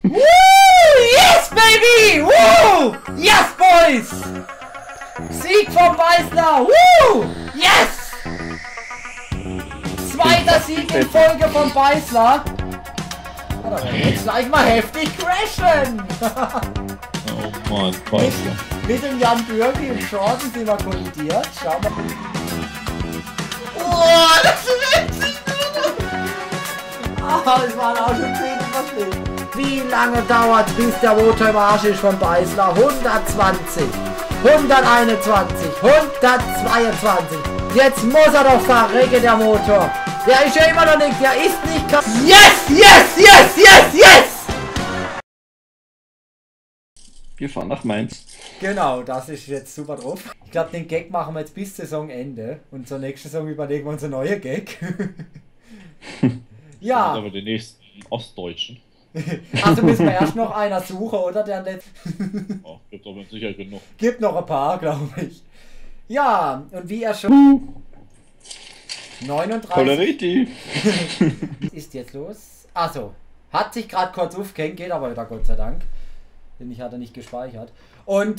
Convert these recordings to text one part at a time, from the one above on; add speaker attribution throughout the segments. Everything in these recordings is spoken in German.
Speaker 1: Woo! Yes, baby! Woo! Yes, boys! Sieg vom Beißler! Woo! Yes! Zweiter Sieg in Folge vom Beißler! Da werden wir jetzt gleich mal heftig crashen!
Speaker 2: Oh Mann, Beißler.
Speaker 1: Mit dem Jan Bürgi und Chancen sind wir kollidiert. Schauen wir mal. Oh, das ist witzig! Ah, es waren auch schon 10 überstehen. Wie lange dauert bis der Motor im Arsch ist von Beißler? 120, 121, 122. Jetzt muss er doch verrecken, der Motor. Der ist ja immer noch nicht, der ist nicht kaputt. Yes, yes, yes, yes, yes!
Speaker 2: Wir fahren nach Mainz.
Speaker 1: Genau, das ist jetzt super drauf. Ich glaube, den Gag machen wir jetzt bis Saisonende. Und zur nächsten Saison überlegen wir uns einen neuen Gag. Ja.
Speaker 2: Aber den nächsten Ostdeutschen.
Speaker 1: Also müssen wir erst noch einer suchen, oder? Der
Speaker 2: Oh, gibt aber sicher genug.
Speaker 1: Gibt noch ein paar, glaube ich. Ja, und wie er schon... 39...
Speaker 2: Polarity.
Speaker 1: Ist jetzt los? Achso, hat sich gerade kurz aufgehängt, geht aber wieder, Gott sei Dank. Denn ich hatte nicht gespeichert. Und...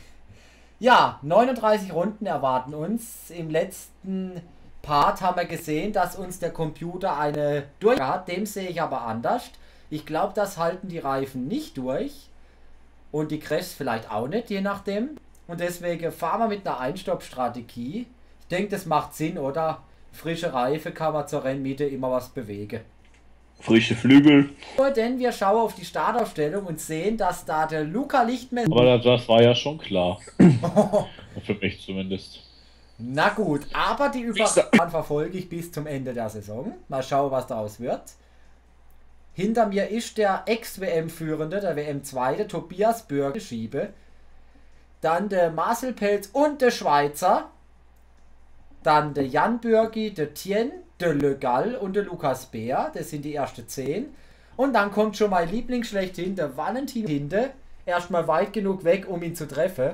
Speaker 1: Ja, 39 Runden erwarten uns. Im letzten Part haben wir gesehen, dass uns der Computer eine durch hat. Dem sehe ich aber anders. Ich glaube, das halten die Reifen nicht durch. Und die Crashs vielleicht auch nicht, je nachdem. Und deswegen fahren wir mit einer Einstopp-Strategie. Ich denke, das macht Sinn, oder? Frische Reife kann man zur Rennmiete immer was bewegen.
Speaker 2: Frische Flügel.
Speaker 1: Denn wir schauen auf die Startaufstellung und sehen, dass da der Luca Lichtmesser...
Speaker 2: Aber das war ja schon klar. Für mich zumindest.
Speaker 1: Na gut, aber die Überraschung verfolge ich bis zum Ende der Saison. Mal schauen, was daraus wird. Hinter mir ist der Ex-WM-Führende, der WM-Zweite, Tobias Bürgi, Schiebe. Dann der Marcel Pelz und der Schweizer. Dann der Jan Bürgi, der Tien, der Le Gall und der Lukas Beer. Das sind die ersten 10. Und dann kommt schon mein Liebling schlechthin, der Valentin Hinde. Erstmal weit genug weg, um ihn zu treffen.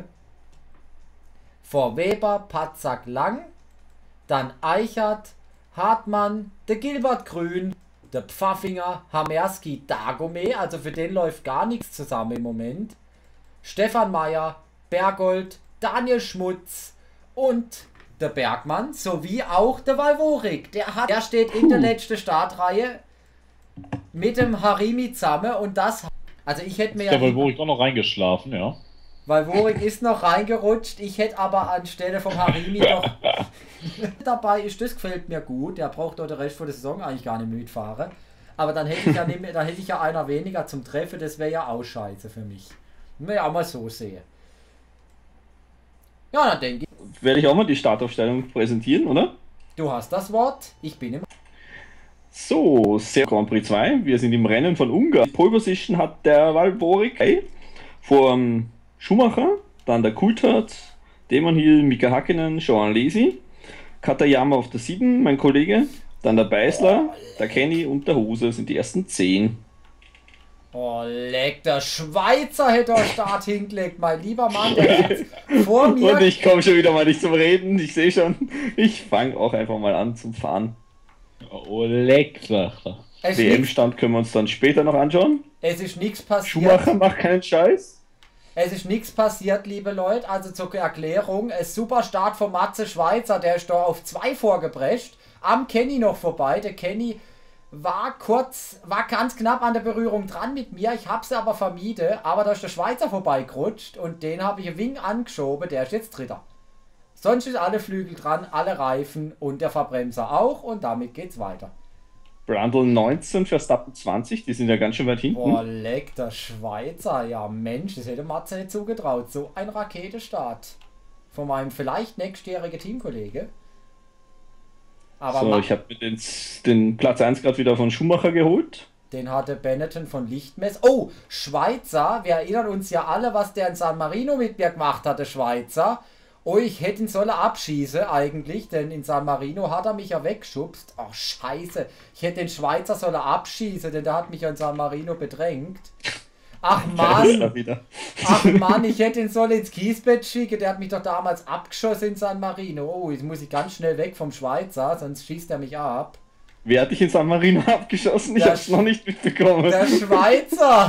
Speaker 1: Vor Weber, Patzak Lang. Dann Eichert, Hartmann, der Gilbert Grün, der Pfaffinger, Hamerski, Dagome, also für den läuft gar nichts zusammen im Moment. Stefan Meyer, Bergold, Daniel Schmutz und der Bergmann, sowie auch der Walvorik. Der steht in der letzten Startreihe mit dem Harimi zusammen und das... Also ich hätte mir
Speaker 2: ja... Der Walvorik auch noch reingeschlafen, ja.
Speaker 1: Walvorik ist noch reingerutscht, ich hätte aber anstelle vom Harimi noch... Dabei ist, das gefällt mir gut, der braucht doch den Rest von der Saison eigentlich gar nicht mitfahren. Aber dann hätte ich ja, nicht mehr, dann hätte ich ja einer weniger zum Treffen, das wäre ja auch scheiße für mich. Wenn wir ja auch mal so sehen. Ja, dann denke ich...
Speaker 2: Werde ich auch mal die Startaufstellung präsentieren, oder?
Speaker 1: Du hast das Wort, ich bin im...
Speaker 2: So, sehr Grand Prix 2, wir sind im Rennen von Ungarn. Pole Position hat der Walvorik vor Schumacher, dann der Coulthard, Damon Hill, Mika Hakkinen, Johan Lesi, Katayama auf der 7, mein Kollege, dann der Beißler, der Kenny und der Hose sind die ersten 10.
Speaker 1: Oh, leck, der Schweizer hätte den Start hingelegt, mein lieber Mann, der jetzt vor mir...
Speaker 2: Und ich komme schon wieder mal nicht zum Reden, ich sehe schon, ich fange auch einfach mal an zum Fahren. Oh, leck, sagt er. WM-Stand können wir uns dann später noch anschauen.
Speaker 1: Es ist nichts passiert.
Speaker 2: Schumacher macht keinen Scheiß.
Speaker 1: Es ist nichts passiert, liebe Leute. Also zur Erklärung, ein super Start von Matze Schweizer, der ist da auf 2 vorgeprescht. Am Kenny noch vorbei. Der Kenny war ganz knapp an der Berührung dran mit mir. Ich habe sie aber vermieden. Aber da ist der Schweizer vorbeigerutscht und den habe ich ein Wing angeschoben. Der ist jetzt Dritter. Sonst ist alle Flügel dran, alle Reifen und der Verbremser auch. Und damit geht's weiter.
Speaker 2: Brundle 19, Verstappen 20, die sind ja ganz schön weit hinten.
Speaker 1: Boah, leck, der Schweizer. Ja, Mensch, das hätte Matze nicht zugetraut. So ein Raketenstart von meinem vielleicht nächstjährigen Teamkollege. Aber
Speaker 2: so, ich habe den Platz 1 gerade wieder von Schumacher geholt.
Speaker 1: Den hatte Benetton von Lichtmess. Oh, Schweizer. Wir erinnern uns ja alle, was der in San Marino mit mir gemacht hatte, Schweizer. Oh, ich hätte ihn sollen abschießen eigentlich, denn in San Marino hat er mich ja weggeschubst. Ach, scheiße. Ich hätte den Schweizer sollen abschießen, denn der hat mich ja in San Marino bedrängt. Ach Mann. Ach Mann, ich hätte ihn sollen ins Kiesbett schicken. Der hat mich doch damals abgeschossen in San Marino. Oh, jetzt muss ich ganz schnell weg vom Schweizer, sonst schießt er mich ab.
Speaker 2: Wer hat dich in San Marino abgeschossen? Ich hab's noch nicht mitbekommen.
Speaker 1: Der Schweizer!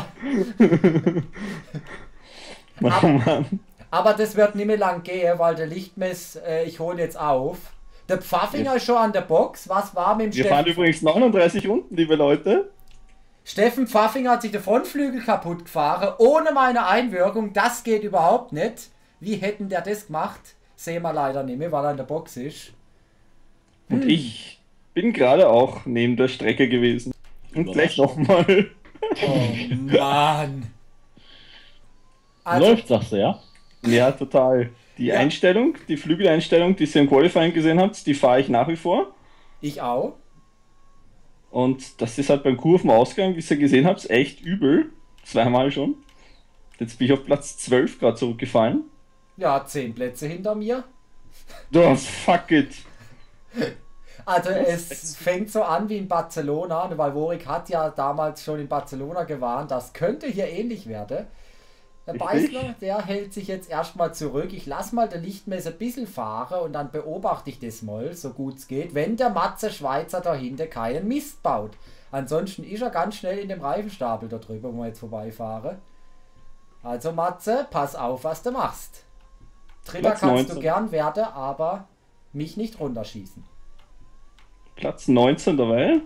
Speaker 2: Oh Mann.
Speaker 1: Aber das wird nicht mehr lang gehen, weil der Lichtmess, ich hole jetzt auf. Der Pfaffinger ist schon an der Box. Was war mit dem
Speaker 2: Wir fahren übrigens 39 Runden, liebe Leute.
Speaker 1: Steffen Pfaffinger hat sich den Frontflügel kaputt gefahren, ohne meine Einwirkung. Das geht überhaupt nicht. Wie hätten der das gemacht? Sehen wir leider nicht mehr, weil er in der Box ist.
Speaker 2: Und ich bin gerade auch neben der Strecke gewesen. Und gleich nochmal.
Speaker 1: Oh Mann. Also,
Speaker 3: Läuft, sagst du, ja?
Speaker 2: Ja, total. Die Einstellung, die Flügeleinstellung, die ihr im Qualifying gesehen habt, die fahre ich nach wie vor.
Speaker 1: ich auch.
Speaker 2: Und das ist halt beim Kurvenausgang, wie ihr gesehen habt, echt übel. Zweimal schon. Jetzt bin ich auf Platz 12 gerade zurückgefallen.
Speaker 1: Ja, 10 Plätze hinter mir.
Speaker 2: Oh, fuck it.
Speaker 1: Also es fängt so an wie in Barcelona, weil Worik hat ja damals schon in Barcelona gewarnt, das könnte hier ähnlich werden. Der Beißler, der hält sich jetzt erstmal zurück. Ich lasse mal der Lichtmesser ein bisschen fahren und dann beobachte ich das mal, so gut es geht, wenn der Matze Schweizer dahinter keinen Mist baut. Ansonsten ist er ganz schnell in dem Reifenstapel da drüber, wo wir jetzt vorbeifahren. Also Matze, pass auf, was du machst. Dritter
Speaker 2: Platz
Speaker 1: kannst
Speaker 2: 19.
Speaker 1: du gern werden, aber mich nicht runterschießen.
Speaker 2: Platz 19 dabei.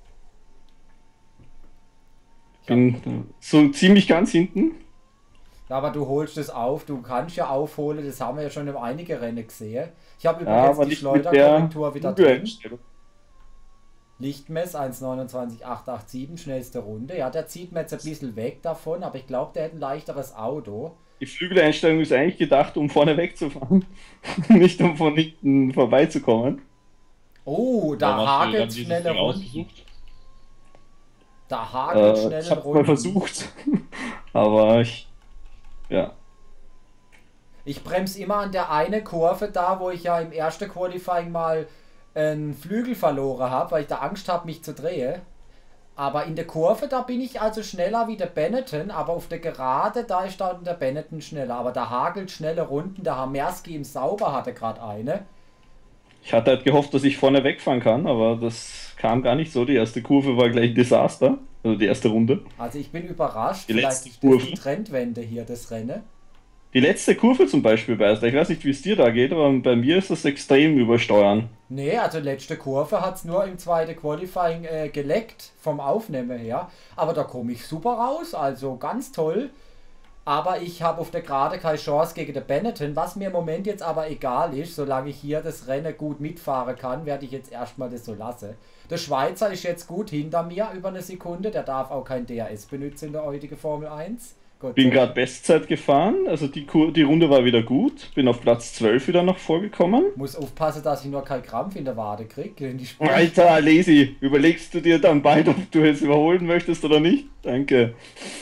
Speaker 2: Bin so ziemlich ganz hinten.
Speaker 1: Ja, aber du holst es auf, du kannst ja aufholen, das haben wir ja schon in einige Rennen gesehen. Ich habe
Speaker 2: Ja,
Speaker 1: übrigens
Speaker 2: aber
Speaker 1: die
Speaker 2: nicht mit der
Speaker 1: Schleuderkorrektur wieder drin.
Speaker 2: Flügeleinstellung.
Speaker 1: Lichtmess 1,29,887, schnellste Runde. Ja, der zieht mir jetzt ein bisschen weg davon, aber ich glaube, der hat ein leichteres Auto.
Speaker 2: Die Flügeleinstellung ist eigentlich gedacht, um vorne wegzufahren. Nicht um von hinten vorbeizukommen.
Speaker 1: Oh, da
Speaker 3: Warum hast du dann
Speaker 1: hagelt
Speaker 3: dieses
Speaker 1: schnelle
Speaker 3: Ding
Speaker 1: Runden.
Speaker 3: ausgesucht?
Speaker 1: Da hagelt schnelle
Speaker 2: Ich hab's mal
Speaker 1: Runden.
Speaker 2: versucht. Aber ja.
Speaker 1: Ich bremse immer an der eine Kurve da, wo ich ja im ersten Qualifying mal einen Flügel verloren habe, weil ich da Angst habe, mich zu drehen. Aber in der Kurve, da bin ich also schneller wie der Benetton, aber auf der Gerade, da ist dann der Benetton schneller. Aber da hagelt schnelle Runden, der Hamerski im Sauber hatte gerade eine.
Speaker 2: Ich hatte halt gehofft, dass ich vorne wegfahren kann, aber das kam gar nicht so. Die erste Kurve war gleich ein Desaster. Also die erste Runde.
Speaker 1: Also ich bin überrascht,
Speaker 2: Die
Speaker 1: vielleicht
Speaker 2: letzte
Speaker 1: ist das
Speaker 2: Kurve.
Speaker 1: die Trendwende hier, das Rennen.
Speaker 2: Die letzte Kurve zum Beispiel, Beister. Ich weiß nicht, wie es dir da geht, aber bei mir ist das extrem übersteuern.
Speaker 1: Nee, also letzte Kurve hat es nur im zweiten Qualifying geleckt, vom Aufnehmen her. Aber da komme ich super raus, also ganz toll. Aber ich habe auf der Gerade keine Chance gegen den Benetton, was mir im Moment jetzt aber egal ist. Solange ich hier das Rennen gut mitfahren kann, werde ich jetzt erstmal das so lassen. Der Schweizer ist jetzt gut hinter mir, über eine Sekunde. Der darf auch kein DRS benutzen in der heutigen Formel 1. Gott
Speaker 2: Bin
Speaker 1: sei
Speaker 2: gerade
Speaker 1: Dank.
Speaker 2: Bestzeit gefahren, also die Runde war wieder gut. Bin auf Platz 12 wieder noch vorgekommen.
Speaker 1: Muss aufpassen, dass ich nur keinen Krampf in der Wade kriege.
Speaker 2: Alter, Lazy, überlegst du dir dann bald, ob du jetzt überholen möchtest oder nicht? Danke.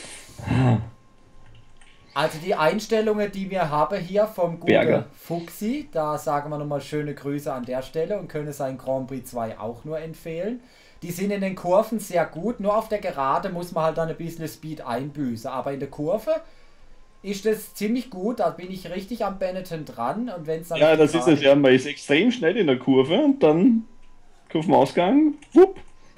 Speaker 1: Also die Einstellungen, die wir haben hier vom guten
Speaker 2: Berger.
Speaker 1: Fuchsi, da sagen wir nochmal schöne Grüße an der Stelle und können sein Grand Prix 2 auch nur empfehlen. Die sind in den Kurven sehr gut, nur auf der Gerade muss man halt dann ein bisschen Speed einbüßen. Aber in der Kurve ist das ziemlich gut, da bin ich richtig am Benetton dran. Und wenn's dann
Speaker 2: Ja,
Speaker 1: auf die
Speaker 2: das ist
Speaker 1: Gerade-
Speaker 2: es ja. Man ist extrem schnell in der Kurve und dann Kurvenausgang, wupp.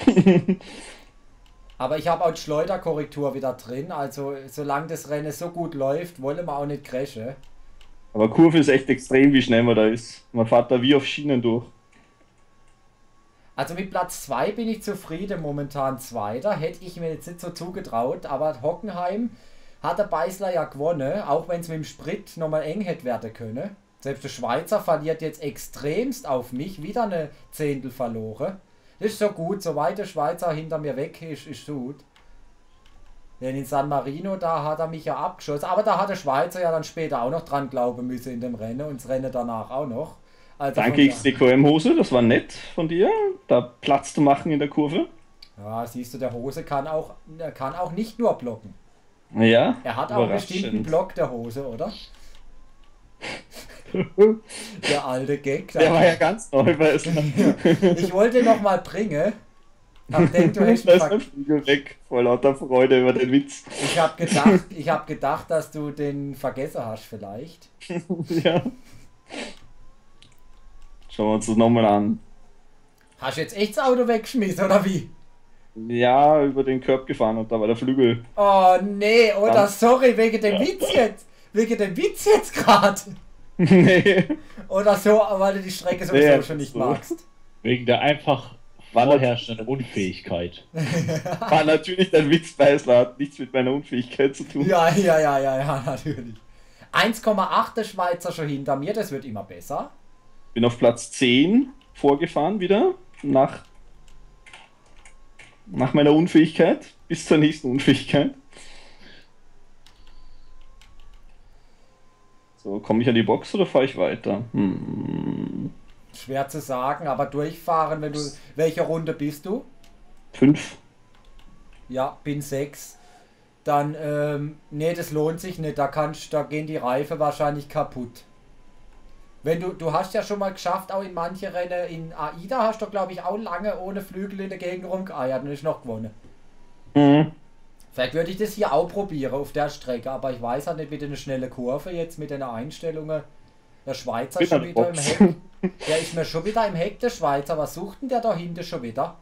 Speaker 1: Aber ich habe auch die Schleuderkorrektur wieder drin, also solange das Rennen so gut läuft, wollen wir auch nicht crashen.
Speaker 2: Aber Kurve ist echt extrem, wie schnell man da ist. Man fährt da wie auf Schienen durch.
Speaker 1: Also mit Platz 2 bin ich zufrieden, momentan Zweiter. Hätte ich mir jetzt nicht so zugetraut, aber Hockenheim hat der Beißler ja gewonnen, auch wenn es mit dem Sprit nochmal eng hätte werden können. Selbst der Schweizer verliert jetzt extremst auf mich, wieder eine Zehntel verloren. Das ist so gut, soweit der Schweizer hinter mir weg ist gut. Denn in San Marino, da hat er mich ja abgeschossen, aber da hat der Schweizer ja dann später auch noch dran glauben müssen in dem Rennen und das Rennen danach auch noch. Also
Speaker 2: Danke
Speaker 1: von
Speaker 2: XDKM-Hose, das war nett von dir, da Platz zu machen in der Kurve.
Speaker 1: Ja, siehst du, der Hose kann auch nicht nur blocken.
Speaker 2: Ja,
Speaker 1: Er hat auch bestimmt einen
Speaker 2: überraschend.
Speaker 1: Block, der Hose, oder? Der alte Gag.
Speaker 2: Der war ja ganz neu bei es.
Speaker 1: Ich wollte noch mal bringen. Hab denkt, du hättest
Speaker 2: Da
Speaker 1: ihn
Speaker 2: ist der Flügel weg, vor lauter Freude über den Witz.
Speaker 1: ich hab gedacht, dass du den vergessen hast vielleicht.
Speaker 2: Ja. Schauen wir uns das nochmal an.
Speaker 1: Hast du jetzt echt das Auto weggeschmissen, oder wie?
Speaker 2: Ja, über den Curb gefahren und da war der Flügel.
Speaker 1: Oh nee, oder sorry, wegen dem Witz jetzt. Wegen dem Witz jetzt gerade.
Speaker 2: Nee.
Speaker 1: Oder so, weil du die Strecke sowieso
Speaker 2: Nee,
Speaker 1: schon nicht
Speaker 2: so.
Speaker 1: magst.
Speaker 3: Wegen der einfach vorherrschenden Unfähigkeit.
Speaker 2: War natürlich dein Witz, Beißler, hat nichts mit meiner Unfähigkeit zu tun.
Speaker 1: Ja, natürlich. 1,8 der Schweizer schon hinter mir, das wird immer besser.
Speaker 2: Bin auf Platz 10 vorgefahren wieder, nach meiner Unfähigkeit, bis zur nächsten Unfähigkeit. So, komme ich an die Box oder fahre ich weiter?
Speaker 1: Schwer zu sagen, aber durchfahren, wenn du. Welche Runde bist du?
Speaker 2: 5.
Speaker 1: Ja, bin 6. Dann, nee, das lohnt sich nicht. Da gehen die Reifen wahrscheinlich kaputt. Wenn du hast ja schon mal geschafft, auch in manche Rennen, in AIDA hast du, glaube ich, auch lange ohne Flügel in der Gegend rumgeeiert und ist noch gewonnen.
Speaker 2: Mhm.
Speaker 1: Vielleicht würde ich das hier auch probieren auf der Strecke, aber ich weiß halt nicht mit einer schnellen Kurve jetzt mit den Einstellungen. Der Schweizer ist schon wieder im Heck. Der ist mir schon wieder im Heck, der Schweizer. Was sucht denn der da hinten schon wieder?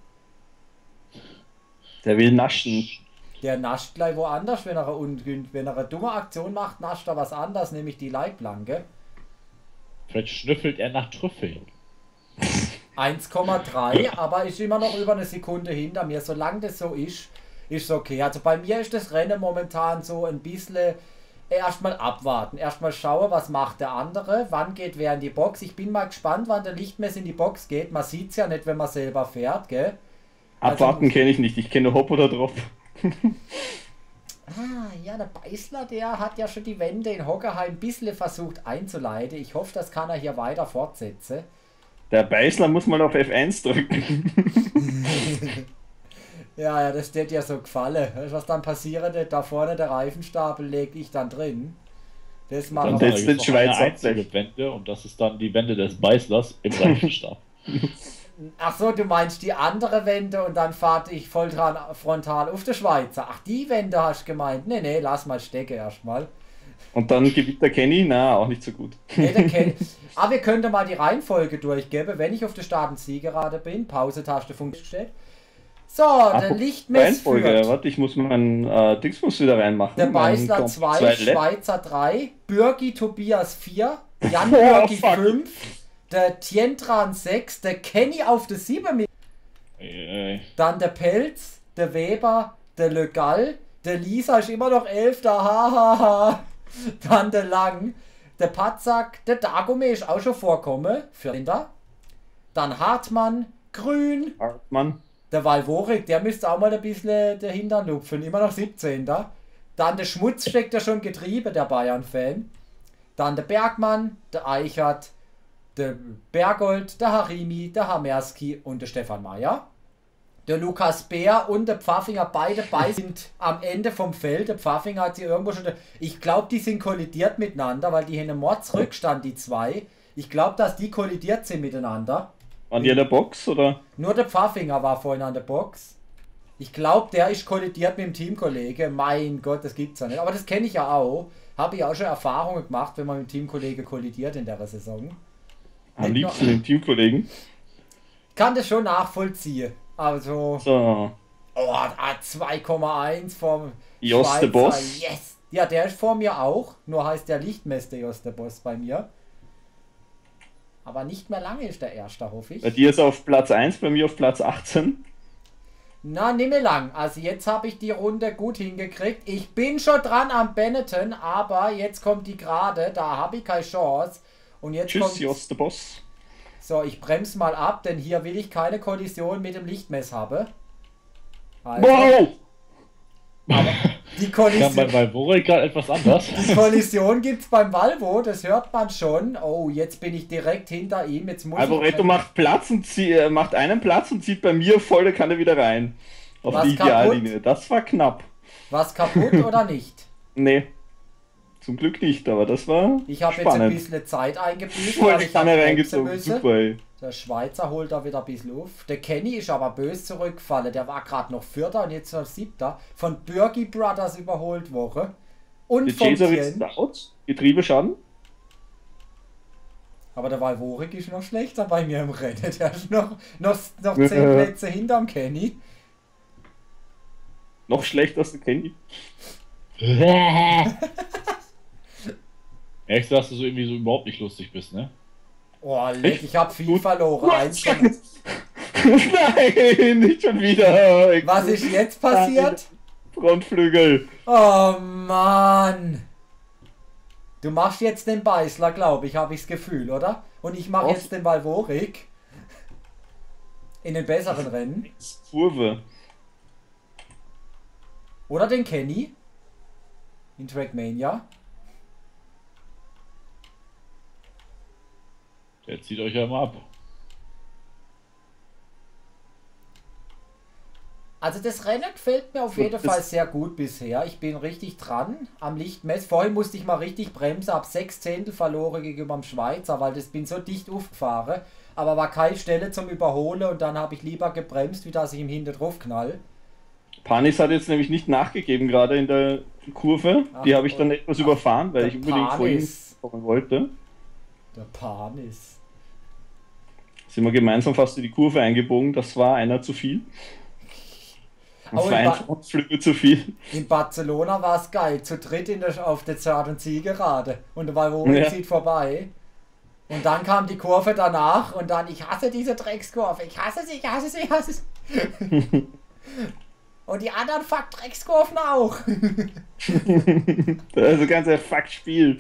Speaker 2: Der will naschen.
Speaker 1: Der nascht gleich woanders, wenn er eine dumme Aktion macht, nascht er was anderes, nämlich die Leitplanke.
Speaker 3: Vielleicht schnüffelt er nach Trüffeln.
Speaker 1: 1,3, aber ist immer noch über eine Sekunde hinter mir. Solange das so ist es okay. Also bei mir ist das Rennen momentan so ein bisschen erstmal abwarten. Erstmal schauen, was macht der andere, wann geht wer in die Box. Ich bin mal gespannt, wann der Lichtmess in die Box geht. Man sieht es ja nicht, wenn man selber fährt, gell?
Speaker 2: Abwarten kenne ich nicht, ich kenne Hop oder Drop.
Speaker 1: Ja, der Beißler, der hat ja schon die Wende in Hockerheim ein bisschen versucht einzuleiten. Ich hoffe, das kann er hier weiter fortsetzen.
Speaker 2: Der Beißler muss mal auf F1 drücken.
Speaker 1: Ja, das wird ja so gefallen. Weißt du, was dann passiert? Da vorne der Reifenstapel lege ich dann drin. Das machen
Speaker 2: Dann
Speaker 1: wir.
Speaker 2: setzt den Schweizer
Speaker 3: eine einzige Wende und das ist dann die Wende des Beißlers im Reifenstab.
Speaker 1: Ach so, du meinst die andere Wende und dann fahre ich voll dran frontal auf der Schweizer. Ach, die Wende hast du gemeint. Nee, lass mal stecken erstmal.
Speaker 2: Und dann gewinnt der Kenny? Na, auch nicht so gut.
Speaker 1: Nee, der Kenny. Aber wir könnten mal die Reihenfolge durchgeben, wenn ich auf der Start- und Zielgerade bin. Pause-Taste funktioniert. So, der Lichtmess
Speaker 2: Reihenfolge,
Speaker 1: führt.
Speaker 2: warte, ich muss meinen Dingsbus wieder reinmachen.
Speaker 1: Der Beißler 2, Schweizer 3, Bürgi Tobias 4, Jan Bürgi 5, der Tientran 6, der Kenny auf der 7 mit. Dann der Pelz, der Weber, der Le Gall, der Lisa ist immer noch 11, der Hahaha. Dann der Lang, der Patzak, der Dagome ist auch schon vorkommen, 14. Dann Hartmann, Grün,
Speaker 2: Hartmann.
Speaker 1: der Walvorik, der müsste auch mal ein bisschen der Hintern lupfen, immer noch 17. Dann der Schmutz steckt ja schon Getriebe, der Bayern-Fan. Dann der Bergmann, der Eichert, der Bergold, der Harimi, der Hamerski und der Stefan Mayer. Der Lukas Bär und der Pfaffinger, beide sind am Ende vom Feld. Der Pfaffinger hat sie irgendwo schon. Ich glaube, die sind kollidiert miteinander, weil die haben einen Mordsrückstand, die zwei. Ich glaube, dass die kollidiert sind miteinander.
Speaker 2: Waren die in der Box oder?
Speaker 1: Nur der Pfaffinger war vorhin an der Box. Ich glaube, der ist kollidiert mit dem Teamkollege. Mein Gott, das gibt's ja nicht. Aber das kenne ich ja auch. Habe ich auch schon Erfahrungen gemacht, wenn man mit dem Teamkollege kollidiert in der Saison.
Speaker 2: Am liebsten den Teamkollegen.
Speaker 1: Kann das schon nachvollziehen. Also.
Speaker 2: So.
Speaker 1: Oh, 2,1 vom
Speaker 2: Jos der Boss.
Speaker 1: Yes! Ja, der ist vor mir auch. Nur heißt der Lichtmesser Jos der Boss bei mir. Aber nicht mehr lange ist der Erste, hoffe ich.
Speaker 2: Bei dir ist er auf Platz 1, bei mir auf Platz 18.
Speaker 1: Na, nicht mehr lang. Also jetzt habe ich die Runde gut hingekriegt. Ich bin schon dran am Benetton, aber jetzt kommt die Gerade. Da habe ich keine Chance. Und jetzt
Speaker 2: Tschüss,
Speaker 1: kommt...
Speaker 2: Jos der Boss.
Speaker 1: So, ich bremse mal ab, denn hier will ich keine Kollision mit dem Lichtmess haben. Also,
Speaker 2: Wow!
Speaker 1: aber die
Speaker 3: Ja,
Speaker 1: Kollision...
Speaker 3: bei Walvorik gerade etwas anders.
Speaker 1: Die Kollision gibt es beim Valvo, das hört man schon. Oh, jetzt bin ich direkt hinter ihm. Jetzt muss
Speaker 2: Alboreto macht Platz und macht einen Platz und zieht bei mir volle Kanne wieder rein. Auf
Speaker 1: Was
Speaker 2: die Ideallinie. Das war knapp.
Speaker 1: Was kaputt oder nicht?
Speaker 2: Nee. Zum Glück nicht, aber das war
Speaker 1: Ich habe jetzt ein
Speaker 2: spannend.
Speaker 1: bisschen Zeit eingebüßt,
Speaker 2: Voll
Speaker 1: weil
Speaker 2: die
Speaker 1: ich
Speaker 2: Kanne
Speaker 1: bremsen
Speaker 2: reingezogen.
Speaker 1: müsse.
Speaker 2: Super, ey.
Speaker 1: Der Schweizer holt da wieder ein bisschen auf. Der Kenny ist aber böse zurückgefallen. Der war gerade noch Vierter und jetzt noch Siebter. Von Bürgi Brothers überholt worden. Und
Speaker 2: Der
Speaker 1: von
Speaker 2: Jesuit
Speaker 1: Tien.
Speaker 2: Stout. Getriebeschaden.
Speaker 1: Aber der Valvorik ist noch schlechter bei mir im Rennen. Der ist noch 10 Plätze hinterm Kenny.
Speaker 2: Noch schlechter als der Kenny.
Speaker 3: Merkst du, dass du so irgendwie so überhaupt nicht lustig bist, ne?
Speaker 1: Oh, leck, ich hab viel verloren.
Speaker 2: Nein, nicht schon wieder.
Speaker 1: Was ist jetzt passiert?
Speaker 2: Frontflügel.
Speaker 1: Oh Mann. Du machst jetzt den Beißler, glaube ich, habe ich das Gefühl, oder? Und ich mache jetzt den Valvorik. In den besseren Rennen.
Speaker 2: Kurve.
Speaker 1: Oder den Kenny. In Trackmania.
Speaker 3: Der zieht euch ja immer ab.
Speaker 1: Also das Rennen gefällt mir auf jeden Fall sehr gut bisher. Ich bin richtig dran am Lichtmess. Vorhin musste ich mal richtig bremsen, ab 6 Zehntel verloren gegenüber dem Schweizer, weil das bin so dicht aufgefahren. Aber war keine Stelle zum Überholen und dann habe ich lieber gebremst, wie dass ich ihm hinter drauf knall.
Speaker 2: Panis hat jetzt nämlich nicht nachgegeben, gerade in der Kurve. Die habe ich dann etwas überfahren, weil ich unbedingt vorhin kommen wollte.
Speaker 1: Der Panis.
Speaker 2: Sind wir gemeinsam fast in die Kurve eingebogen, das war einer zu viel. Das war ein Frontflügel zu viel.
Speaker 1: In Barcelona war es geil, zu dritt auf der Start- und Zielgerade. Und der Valvorik zieht vorbei. Und dann kam die Kurve danach und dann, ich hasse diese Dreckskurve, ich hasse sie, ich hasse sie, ich hasse sie. Und die anderen Fuck-Dreckskurven auch.
Speaker 2: Das ist ein ganzer Fuck-Spiel.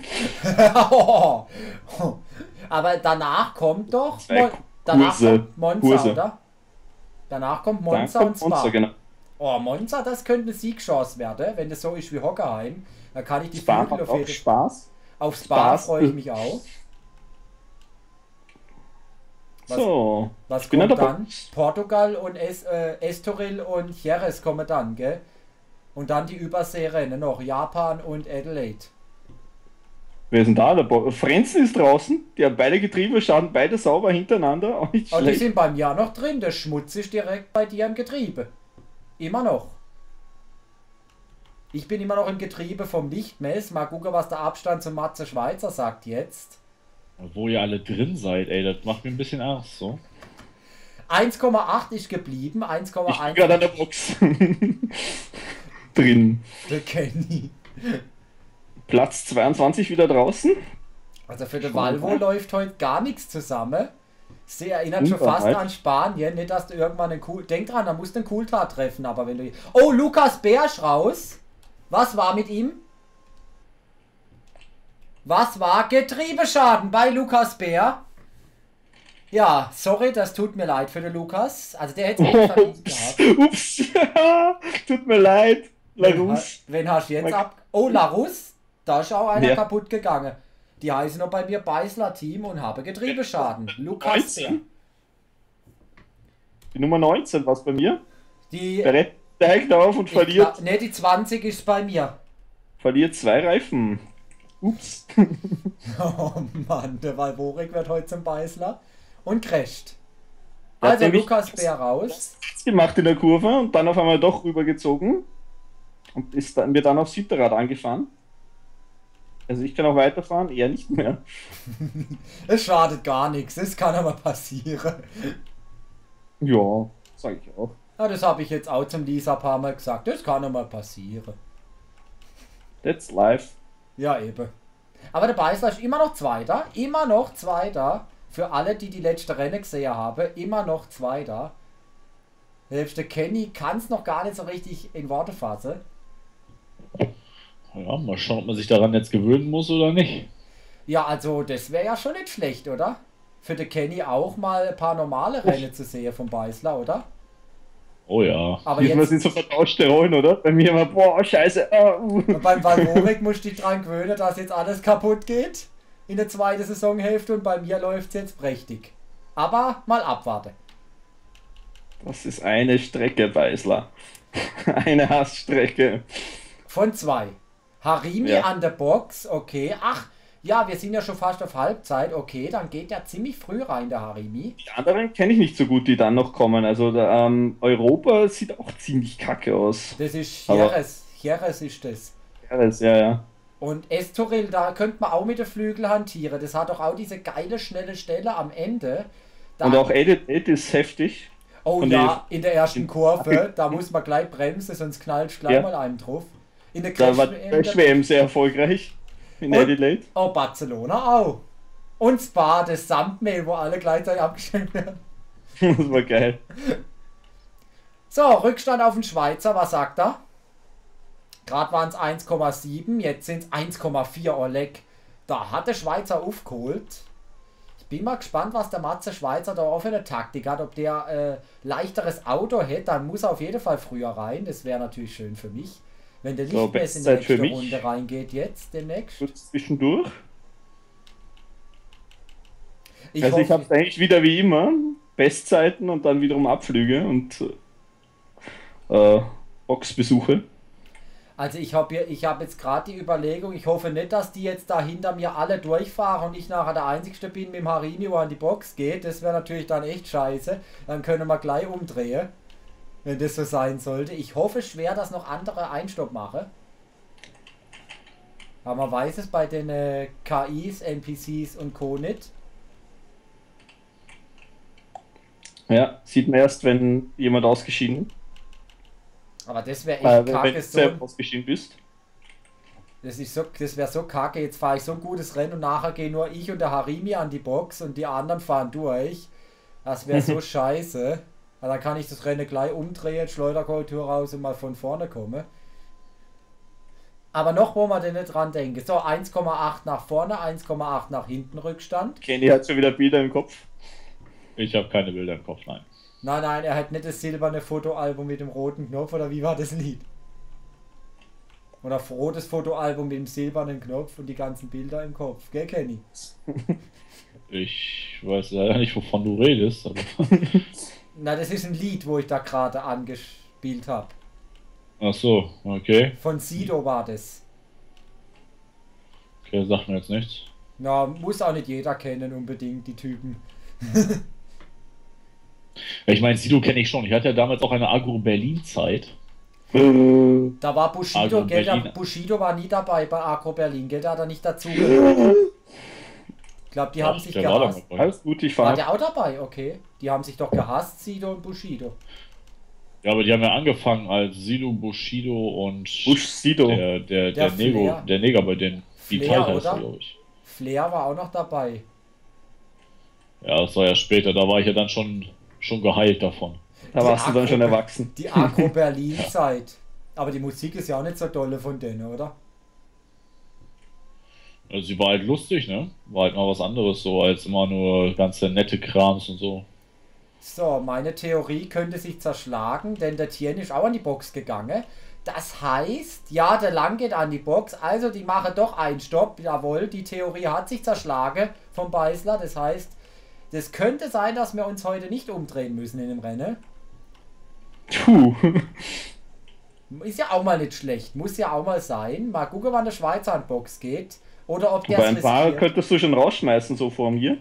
Speaker 1: Aber danach kommt doch Monza,
Speaker 2: Kurse.
Speaker 1: oder? Danach kommt Monza und Spa.
Speaker 2: Monza, genau.
Speaker 1: Oh, Monza, das könnte eine Siegchance werden, wenn das so ist wie Hockenheim. Da kann ich die
Speaker 2: Spa
Speaker 1: Flügel
Speaker 2: auf Spaß.
Speaker 1: Auf Spa freue ich mich auch. Was kommt dann? Portugal und Estoril und Jerez kommen dann, gell? Und dann die Überseerennen noch, Japan und Adelaide.
Speaker 2: Wer ist denn da? Der Frenzen ist draußen, die haben beide Getriebe, schauen beide sauber hintereinander. Auch nicht schlecht.
Speaker 1: Die sind beim Jahr noch drin, der Schmutz ist direkt bei dir im Getriebe. Immer noch. Ich bin immer noch im Getriebe vom Lichtmess. Mal gucken, was der Abstand zum Matze Schweizer sagt jetzt.
Speaker 3: Wo ihr alle drin seid, ey, das macht mir ein bisschen Angst, so.
Speaker 1: 1,8 ist geblieben, 1,1. Ich bin
Speaker 2: gerade an der Box. Drin.
Speaker 1: Der Kenny.
Speaker 2: Platz 22 wieder draußen.
Speaker 1: Also für den Valvo läuft heute gar nichts zusammen. Sie erinnert schon fast an Spanien. Nicht, dass du irgendwann einen Denk dran, da musst du einen Coulthard treffen, aber wenn du... Oh, Lukas Bärsch raus. Was war mit ihm? Was war? Getriebeschaden bei Lukas Bär. Ja, sorry, das tut mir leid für den Lukas. Also der hätte es echt verdient gehabt.
Speaker 2: Ups, tut mir leid. Larus.
Speaker 1: Wen hast du jetzt ab... Oh, Larus. Da ist auch einer kaputt gegangen. Die heißen noch bei mir Beißler Team und habe Getriebeschaden. Lukas Bär.
Speaker 2: Die Nummer 19 war es bei mir.
Speaker 1: Der
Speaker 2: steigt auf und verliert...
Speaker 1: Ne, die 20 ist bei mir.
Speaker 2: Verliert 2 Reifen. Ups.
Speaker 1: Oh Mann, der Valvorik wird heute zum Beißler und crasht. Also Lukas Bär raus.
Speaker 2: Gemacht in der Kurve und dann auf einmal doch rübergezogen und ist dann, mir dann aufs Hinterrad angefahren. Also ich kann auch weiterfahren, er nicht mehr.
Speaker 1: Es schadet gar nichts, es kann aber passieren.
Speaker 2: Ja, sag ich auch.
Speaker 1: Ja, das habe ich jetzt auch zum Lisa ein paar Mal gesagt, das kann aber passieren.
Speaker 2: That's life.
Speaker 1: Ja, eben. Aber der Beißler ist immer noch Zweiter. Immer noch Zweiter. Für alle, die die letzte Rennen gesehen haben. Immer noch Zweiter. Selbst der Kenny kann es noch gar nicht so richtig in Worte fassen.
Speaker 3: Ja, mal schauen, ob man sich daran jetzt gewöhnen muss oder nicht.
Speaker 1: Ja, also das wäre ja schon nicht schlecht, oder? Für den Kenny auch mal ein paar normale Rennen zu sehen vom Beißler, oder?
Speaker 3: Oh ja.
Speaker 1: Aber
Speaker 2: jetzt sind so vertauschte Rollen, oder? Bei mir immer, boah, scheiße.
Speaker 1: Beim Valvorik musst du dich dran gewöhnen, dass jetzt alles kaputt geht in der zweiten Saisonhälfte und bei mir läuft es jetzt prächtig. Aber mal abwarten.
Speaker 2: Das ist eine Strecke, Beißler. Eine Hassstrecke.
Speaker 1: Von 2. Harimi an der Box, okay. Ach, ja, wir sind ja schon fast auf Halbzeit, okay. Dann geht der ziemlich früh rein, der Harimi.
Speaker 2: Die anderen kenne ich nicht so gut, die dann noch kommen. Also der, Europa sieht auch ziemlich kacke aus.
Speaker 1: Das ist Jerez. Jerez ist das.
Speaker 2: Jerez, ja.
Speaker 1: Und Estoril, da könnte man auch mit den Flügel hantieren. Das hat doch auch diese geile, schnelle Stelle am Ende. Da,
Speaker 2: Und auch Edit ist heftig.
Speaker 1: oh
Speaker 2: und
Speaker 1: ja, in der ersten Kurve, da muss man gleich bremsen, sonst knallt gleich
Speaker 2: Ja.
Speaker 1: mal einen drauf. In der
Speaker 2: Da war die Crash-WM sehr erfolgreich. In
Speaker 1: Und-
Speaker 2: Adelaide.
Speaker 1: Oh, Barcelona auch. Und Spa, das Sandmehl, wo alle gleichzeitig abgeschenkt werden.
Speaker 2: Das war geil.
Speaker 1: So, Rückstand auf den Schweizer, was sagt er? Gerade waren es 1,7, jetzt sind es 1,4, Oleg. Da hat der Schweizer aufgeholt. Ich bin mal gespannt, was der Matze Schweizer da auch für eine Taktik hat. Ob der leichteres Auto hätte, dann muss er auf jeden Fall früher rein. Das wäre natürlich schön für mich. Wenn der
Speaker 2: So,
Speaker 1: Lichtmess in die
Speaker 2: Bestzeit für
Speaker 1: nächste
Speaker 2: mich.
Speaker 1: Runde reingeht jetzt, demnächst.
Speaker 2: Kurz zwischendurch.
Speaker 1: Ich
Speaker 2: Also ich
Speaker 1: hoffe,
Speaker 2: habe eigentlich wieder wie immer Bestzeiten und dann wiederum Abflüge und Boxbesuche.
Speaker 1: also ich hab jetzt gerade die Überlegung, ich hoffe nicht, dass die jetzt da hinter mir alle durchfahren und ich nachher der Einzige bin mit dem Harimi, wo an die Box geht. Das wäre natürlich dann echt scheiße. Dann können wir gleich umdrehen, wenn das so sein sollte. Ich hoffe schwer, dass noch andere Einstopp machen. Aber man weiß es bei den KIs, NPCs und Co. nicht.
Speaker 2: Ja, sieht man erst, wenn jemand ausgeschieden ist.
Speaker 1: Aber das wäre echt
Speaker 2: Wenn
Speaker 1: kacke.
Speaker 2: du
Speaker 1: So,
Speaker 2: selbst ausgeschieden bist.
Speaker 1: das wäre so kacke. Jetzt fahre ich so ein gutes Rennen und nachher gehen nur ich und der Harimi an die Box und die anderen fahren durch. Das wäre so scheiße. Ja, dann kann ich das Rennen gleich umdrehen, Schleuderkultur raus und mal von vorne kommen. Aber noch, wo man denn nicht dran denken. So, 1,8 nach vorne, 1,8 nach hinten Rückstand.
Speaker 2: Kenny hat schon wieder Bilder im Kopf.
Speaker 3: Ich habe keine Bilder im Kopf, nein.
Speaker 1: Nein, nein, er hat nicht das silberne Fotoalbum mit dem roten Knopf, oder wie war das Lied? Oder rotes Fotoalbum mit dem silbernen Knopf und die ganzen Bilder im Kopf. Gell, Kenny?
Speaker 3: Ich weiß leider nicht, wovon du redest, aber.
Speaker 1: Na, das ist ein Lied, wo ich da gerade angespielt habe.
Speaker 3: Ach so, okay.
Speaker 1: Von Sido war das.
Speaker 3: Okay, sagt mir jetzt nichts.
Speaker 1: Na, muss auch nicht jeder kennen unbedingt, die Typen.
Speaker 3: Ja, ich meine, Sido kenne ich schon. Ich hatte ja damals auch eine Agro-Berlin-Zeit.
Speaker 1: Da war Bushido,
Speaker 3: Agro
Speaker 1: gell, der
Speaker 3: Berlin.
Speaker 1: Bushido war nie dabei bei Agro Berlin, gell, der hat er nicht dazu gehört. Ich glaube, die haben sich
Speaker 3: Der war da
Speaker 1: gehasst.
Speaker 3: mal bei.
Speaker 2: Alles gut, ich
Speaker 1: War
Speaker 2: fahre.
Speaker 1: der auch dabei? Okay. Die haben sich doch gehasst, Sido und Bushido.
Speaker 3: Ja, aber die haben ja angefangen als Sido, Bushido und
Speaker 2: Bush Sido.
Speaker 3: der
Speaker 1: Flair.
Speaker 3: Neger bei denen. Die
Speaker 1: Flair,
Speaker 3: Teil heißt er,
Speaker 1: oder?
Speaker 3: glaube ich.
Speaker 1: Flair war auch noch dabei.
Speaker 3: Ja, das war ja später. Da war ich ja dann schon geheilt davon.
Speaker 2: Da warst du dann schon erwachsen.
Speaker 1: Die Agro Berlin-Zeit. Aber die Musik ist ja auch nicht so dolle von denen, oder?
Speaker 3: Also sie war halt lustig, ne? War halt mal was anderes so, als immer nur ganze nette Krams und so.
Speaker 1: So, meine Theorie könnte sich zerschlagen, denn der Tien ist auch an die Box gegangen. Das heißt, ja, der Lang geht an die Box, also die machen doch einen Stopp. Jawohl, die Theorie hat sich zerschlagen vom Beißler. Das heißt, das könnte sein, dass wir uns heute nicht umdrehen müssen in dem Rennen.
Speaker 2: Puh.
Speaker 1: Ist ja auch mal nicht schlecht, muss ja auch mal sein. Mal gucken, wann der Schweizer an die Box geht. Oder ob der
Speaker 2: Bei
Speaker 1: es
Speaker 2: ein paar
Speaker 1: riskiert.
Speaker 2: könntest du schon rausschmeißen, so vor mir.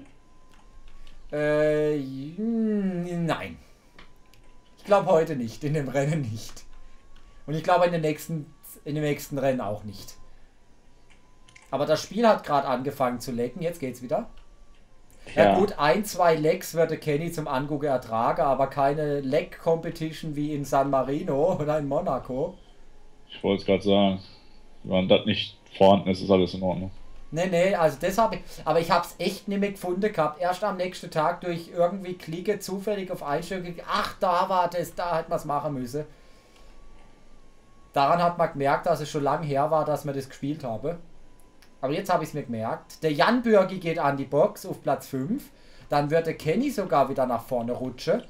Speaker 1: Nein. Ich glaube heute nicht, in dem Rennen nicht. Und ich glaube in dem nächsten Rennen auch nicht. Aber das Spiel hat gerade angefangen zu lecken, jetzt geht's wieder. Ja gut, 1-2 Lecks würde Kenny zum Angucken ertragen, aber keine Leck-Competition wie in San Marino oder in Monaco.
Speaker 3: Ich wollte es gerade sagen. Wenn das nicht vorhanden ist, ist alles in Ordnung.
Speaker 1: Nee, also das habe ich, aber ich habe es echt nicht mehr gefunden gehabt. Erst am nächsten Tag durch irgendwie Klicke zufällig auf Einstellungen, ach, da war das, da hätte man es machen müssen. Daran hat man gemerkt, dass es schon lange her war, dass man das gespielt habe. Aber jetzt habe ich es mir gemerkt. Der Jan Bürgi geht an die Box auf Platz 5. Dann wird der Kenny sogar wieder nach vorne rutschen.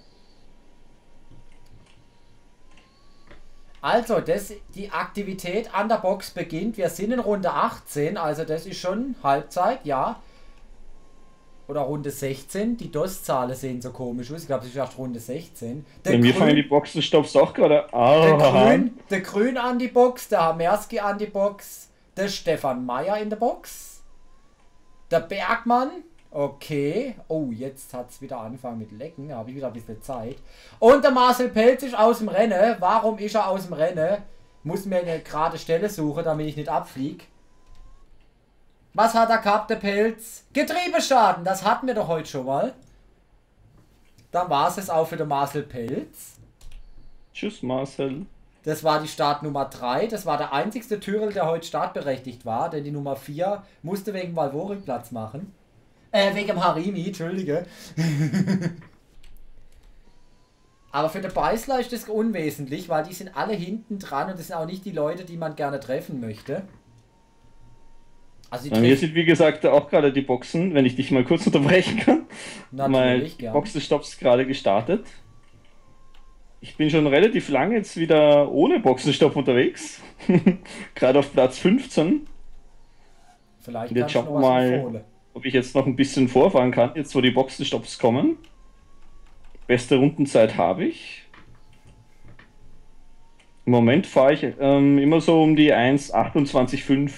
Speaker 1: Also, die Aktivität an der Box beginnt. Wir sind in Runde 18, also das ist schon Halbzeit, ja. Oder Runde 16. Die DOS-Zahlen sehen so komisch aus. Ich glaube, es ist erst Runde 16.
Speaker 2: Bei mir fangen die Boxenstopps auch gerade
Speaker 1: Der Grün an die Box, der Hamerski an die Box, der Stefan Meyer in der Box, der Bergmann, okay, oh, jetzt hat es wieder angefangen mit Lecken, da habe ich wieder ein bisschen Zeit. Und der Marcel Pelz ist aus dem Rennen. Warum ist er aus dem Rennen? Muss mir eine gerade Stelle suchen, damit ich nicht abfliege. Was hat er gehabt, der Pelz? Getriebeschaden, das hatten wir doch heute schon mal. Dann war es auch für den Marcel Pelz.
Speaker 2: Tschüss, Marcel.
Speaker 1: Das war die Start Nummer 3. Das war der einzigste Tyrrell, der heute startberechtigt war, denn die Nummer 4 musste wegen Valvorik Platz machen. Wegen dem Harimi, entschuldige. Aber für den Beißler ist das unwesentlich, weil die sind alle hinten dran und das sind auch nicht die Leute, die man gerne treffen möchte.
Speaker 2: Also hier sind wie gesagt auch gerade die Boxen, wenn ich dich mal kurz unterbrechen kann.
Speaker 1: Natürlich,
Speaker 2: die Boxenstopps gerade gestartet. Ich bin schon relativ lange jetzt wieder ohne Boxenstopp unterwegs. Gerade auf Platz 15.
Speaker 1: Vielleicht
Speaker 2: und jetzt schauen wir mal, ob ich jetzt noch ein bisschen vorfahren kann, jetzt wo die Boxenstopps kommen. Beste Rundenzeit habe ich. Im Moment fahre ich immer so um die 1,28,5.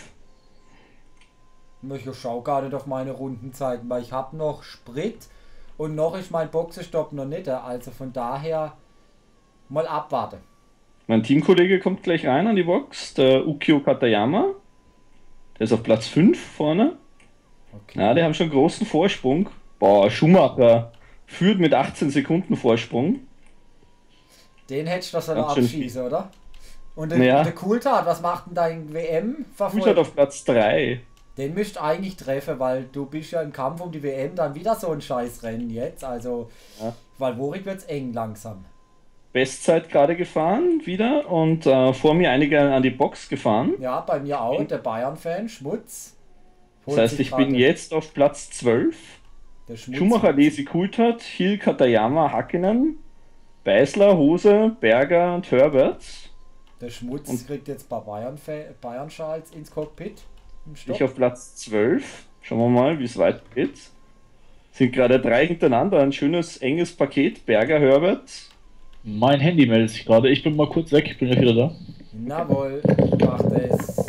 Speaker 1: Ich schaue gar nicht auf meine Rundenzeiten, weil ich habe noch Sprit und noch ist mein Boxenstopp noch nicht. Also von daher mal abwarten.
Speaker 2: Mein Teamkollege kommt gleich rein an die Box, der Ukio Katayama. Der ist auf Platz 5 vorne. Okay. Ja, die haben schon einen großen Vorsprung. Boah, Schumacher führt mit 18 Sekunden Vorsprung.
Speaker 1: Den hättest du das noch abschießen, oder? Und der Coulthard, was macht denn dein WM-Verfolger?
Speaker 2: Coulthard auf Platz 3.
Speaker 1: Den müsst eigentlich treffen, weil du bist ja im Kampf um die WM dann wieder so ein Scheißrennen jetzt. Also, Valvorik wird's eng langsam.
Speaker 2: Bestzeit gerade gefahren wieder und vor mir einige an die Box gefahren.
Speaker 1: Ja, bei mir auch, der Bayern-Fan, Schmutz.
Speaker 2: Das heißt, ich bin jetzt auf Platz 12. Schumacher, Lesi, Coulthard, Hill, Katayama, Hakkinen, Beißler, Hose, Berger und Herbert.
Speaker 1: Der Schmutz kriegt jetzt bei Bayern-Schals ins Cockpit.
Speaker 2: Ich auf Platz 12. Schauen wir mal, wie es weitergeht. Sind gerade 3 hintereinander, ein schönes, enges Paket. Berger, Herbert.
Speaker 3: Mein Handy meldet sich gerade. Ich bin mal kurz weg, ich bin ja wieder da.
Speaker 1: Jawohl, mach das.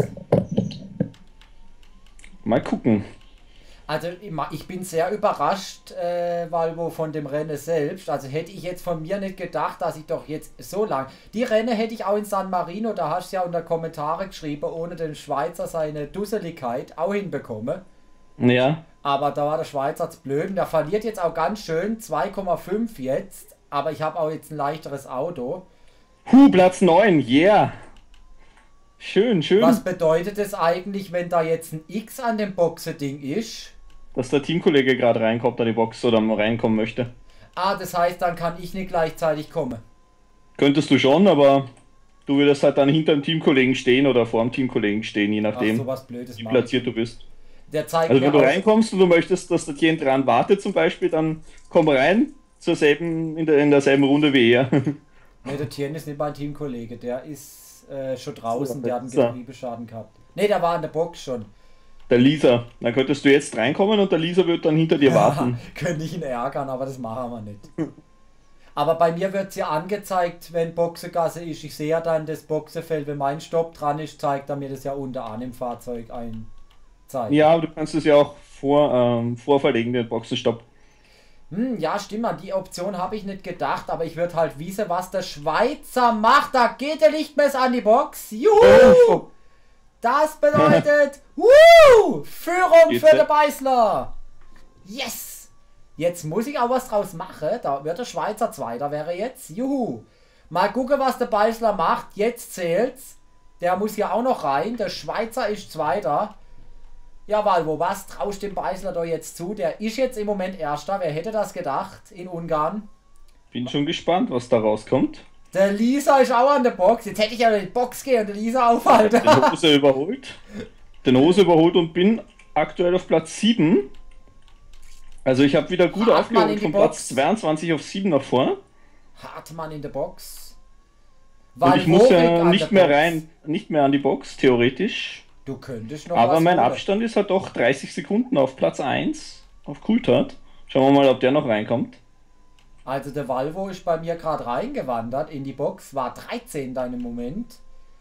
Speaker 2: Mal gucken.
Speaker 1: Also ich bin sehr überrascht, Valvo, von dem Rennen selbst. Also hätte ich jetzt von mir nicht gedacht, dass ich doch jetzt so lang... Die Rennen hätte ich auch in San Marino, da hast du ja unter Kommentare geschrieben, ohne den Schweizer seine Dusseligkeit auch hinbekommen.
Speaker 2: Ja.
Speaker 1: Aber da war der Schweizer zu blöd. Der verliert jetzt auch ganz schön, 2,5 jetzt. Aber ich habe auch jetzt ein leichteres Auto.
Speaker 2: Platz 9, yeah. Schön, schön.
Speaker 1: Was bedeutet es eigentlich, wenn da jetzt ein X an dem Boxending ist?
Speaker 2: Dass der Teamkollege gerade reinkommt an die Box oder reinkommen möchte.
Speaker 1: Ah, das heißt, dann kann ich nicht gleichzeitig kommen.
Speaker 2: Könntest du schon, aber du würdest halt dann hinter dem Teamkollegen stehen oder vor dem Teamkollegen stehen, je nachdem,
Speaker 1: so was Blödes
Speaker 2: wie platziert du bist.
Speaker 1: Der zeigt
Speaker 2: also wenn du reinkommst und du möchtest, dass der Tien dran wartet zum Beispiel, dann komm rein in derselben Runde wie er.
Speaker 1: Ne, der Tien ist nicht mein Teamkollege, der ist schon draußen, der hat einen Getriebeschaden gehabt. Ne, der war in der Box schon.
Speaker 2: Der Lisa, dann könntest du jetzt reinkommen und der Lisa wird dann hinter dir warten.
Speaker 1: Könnte ich ihn ärgern, aber das machen wir nicht. Aber bei mir wird es ja angezeigt, wenn Boxengasse ist. Ich sehe ja dann das Boxenfeld, wenn mein Stopp dran ist, zeigt er mir das ja unter an im Fahrzeug einzeigen.
Speaker 2: Ja, aber du kannst es ja auch vorverlegen, den Boxenstopp.
Speaker 1: Ja, stimmt, an die Option habe ich nicht gedacht, aber ich würde halt wissen, was der Schweizer macht. Da geht der Lichtmess an die Box. Juhu! Das bedeutet Führung für den Beißler. Yes! Jetzt muss ich auch was draus machen. Da wird der Schweizer Zweiter, wäre jetzt. Juhu! Mal gucken, was der Beißler macht. Jetzt zählt's. Der muss ja auch noch rein. Der Schweizer ist Zweiter. Ja, Valvo, was traust dem Beißler da jetzt zu? Der ist jetzt im Moment Erster. Wer hätte das gedacht in Ungarn?
Speaker 2: Bin schon gespannt, was da rauskommt.
Speaker 1: Der Lisa ist auch an der Box. Jetzt hätte ich ja in die Box gehen und den Lisa aufhalten.
Speaker 2: Den Hose überholt. Den Hose überholt und bin aktuell auf Platz 7. Also ich habe wieder gut aufgeholt von Platz 22 auf 7 nach vorne.
Speaker 1: Hartmann in der Box.
Speaker 2: Und ich muss ja nicht mehr an die Box, theoretisch.
Speaker 1: Du könntest noch
Speaker 2: aber mein Abstand ist halt doch 30 Sekunden auf Platz 1, auf Coulthard. Schauen wir mal, ob der noch reinkommt.
Speaker 1: Also der Valvo ist bei mir gerade reingewandert in die Box, war 13 dann im Moment.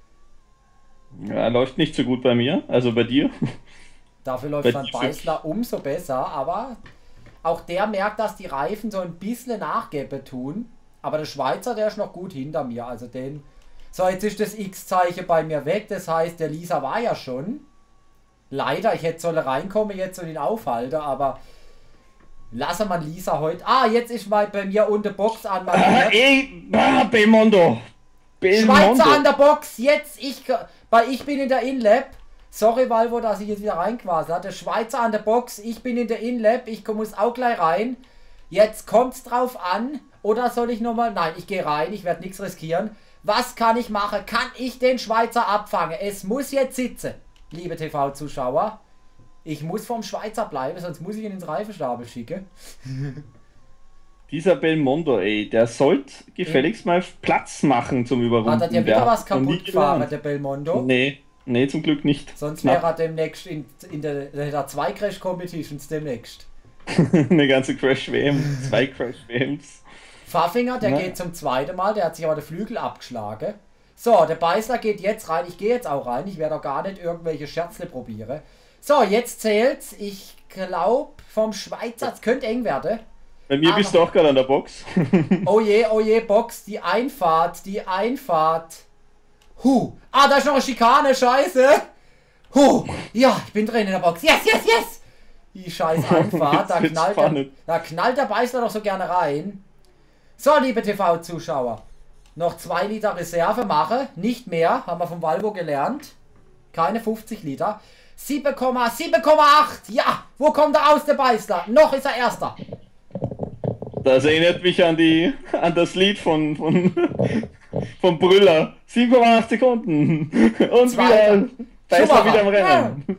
Speaker 2: Ja, läuft nicht so gut bei mir, also bei dir.
Speaker 1: Dafür läuft dann Beißler umso besser, aber auch der merkt, dass die Reifen so ein bisschen Nachgabe tun. Aber der Schweizer, der ist noch gut hinter mir, also den... So, jetzt ist das X-Zeichen bei mir weg, das heißt, der Lisa war ja schon Leider, ich hätte sollen reinkommen jetzt und ihn aufhalten, aber lasse man Lisa heute. Ah, jetzt ist mal bei mir unter Box an.
Speaker 2: Belmondo.
Speaker 1: Schweizer an der Box, jetzt weil ich bin in der InLab. Sorry, Valvo, dass ich jetzt wieder reinquasi hatte. Schweizer an der Box, ich bin in der InLab, ich muss auch gleich rein. Jetzt kommt's drauf an. Oder soll ich nochmal? Nein, ich gehe rein, ich werde nichts riskieren. Was kann ich machen? Kann ich den Schweizer abfangen? Es muss jetzt sitzen, liebe TV-Zuschauer. Ich muss vom Schweizer bleiben, sonst muss ich ihn ins Reifenstapel schicken.
Speaker 2: Dieser Belmondo, ey, der sollte gefälligst mal Platz machen zum Überrunden.
Speaker 1: Hat er dir wieder was kaputt gefahren, der Belmondo?
Speaker 2: Nee, zum Glück nicht.
Speaker 1: Sonst wäre er demnächst in der 2 Crash Competitions demnächst.
Speaker 2: Eine ganze Crash-WM, 2 Crash-WMs.
Speaker 1: Pfaffinger, der geht zum zweiten Mal, der hat sich aber den Flügel abgeschlagen. So, der Beißler geht jetzt rein, ich gehe jetzt auch rein, ich werde auch gar nicht irgendwelche Scherzle probieren. So, jetzt zählt's, ich glaube vom Schweizer, es könnte eng werden.
Speaker 2: Bei mir bist du auch gerade an der Box.
Speaker 1: Oh je, Box, die Einfahrt. Da ist noch eine Schikane, scheiße. Ja, ich bin drin in der Box. Yes. Die scheiß Einfahrt, da knallt der Beißler doch so gerne rein. So, liebe TV-Zuschauer. Noch 2 Liter Reserve mache, nicht mehr, haben wir vom Valvo gelernt. Keine 50 Liter. 7,8. Ja, wo kommt er aus, der Beißler? Noch ist er Erster.
Speaker 2: Das erinnert mich an das Lied von Brüller. 7,8 Sekunden. Und wieder, da ist er wieder im Rennen.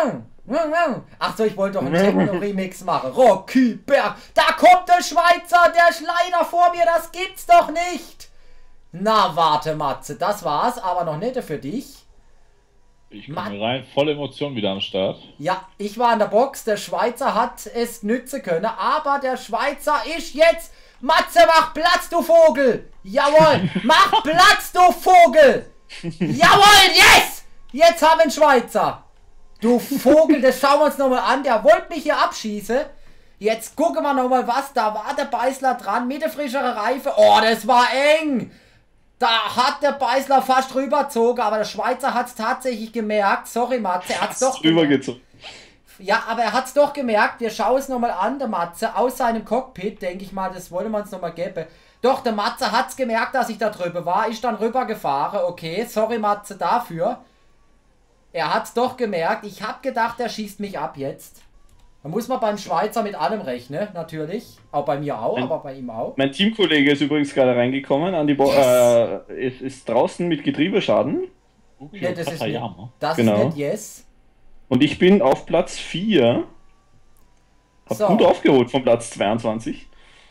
Speaker 1: Achso, ich wollte doch einen Techno-Remix machen. Rocky Berg. Da kommt der Schweizer, der ist leider vor mir, das gibt's doch nicht. Na, warte, Matze, das war's, aber noch nicht für dich.
Speaker 3: Ich komme rein, volle Emotion wieder am Start.
Speaker 1: Ja, ich war in der Box, der Schweizer hat es nützen können, aber der Schweizer ist jetzt... Matze, mach Platz, du Vogel! Jawohl! Mach Platz, du Vogel! Jawohl, yes! Jetzt haben wir einen Schweizer! Du Vogel, das schauen wir uns nochmal an, der wollte mich hier abschießen. Jetzt gucken wir nochmal was, da war der Beißler dran mit der frischeren Reife. Oh, das war eng! Da hat der Beißler fast rübergezogen, aber der Schweizer hat es tatsächlich gemerkt. Sorry, Matze, er hat es doch
Speaker 2: rübergezogen.
Speaker 1: Ja, aber er hat es doch gemerkt. Wir schauen es nochmal an, der Matze, aus seinem Cockpit, denke ich mal, das wollen wir uns nochmal geben. Doch, der Matze hat es gemerkt, dass ich da drüber war, ist dann rübergefahren. Okay, sorry, Matze, dafür. Er hat es doch gemerkt. Ich habe gedacht, er schießt mich ab jetzt. Da muss man beim Schweizer mit allem rechnen, natürlich. Auch bei mir auch, aber bei ihm auch.
Speaker 2: Mein Teamkollege ist übrigens gerade reingekommen. Es ist draußen mit Getriebeschaden.
Speaker 1: Nee, das ist nicht Yes.
Speaker 2: Und ich bin auf Platz 4. Hab gut aufgeholt von Platz 22.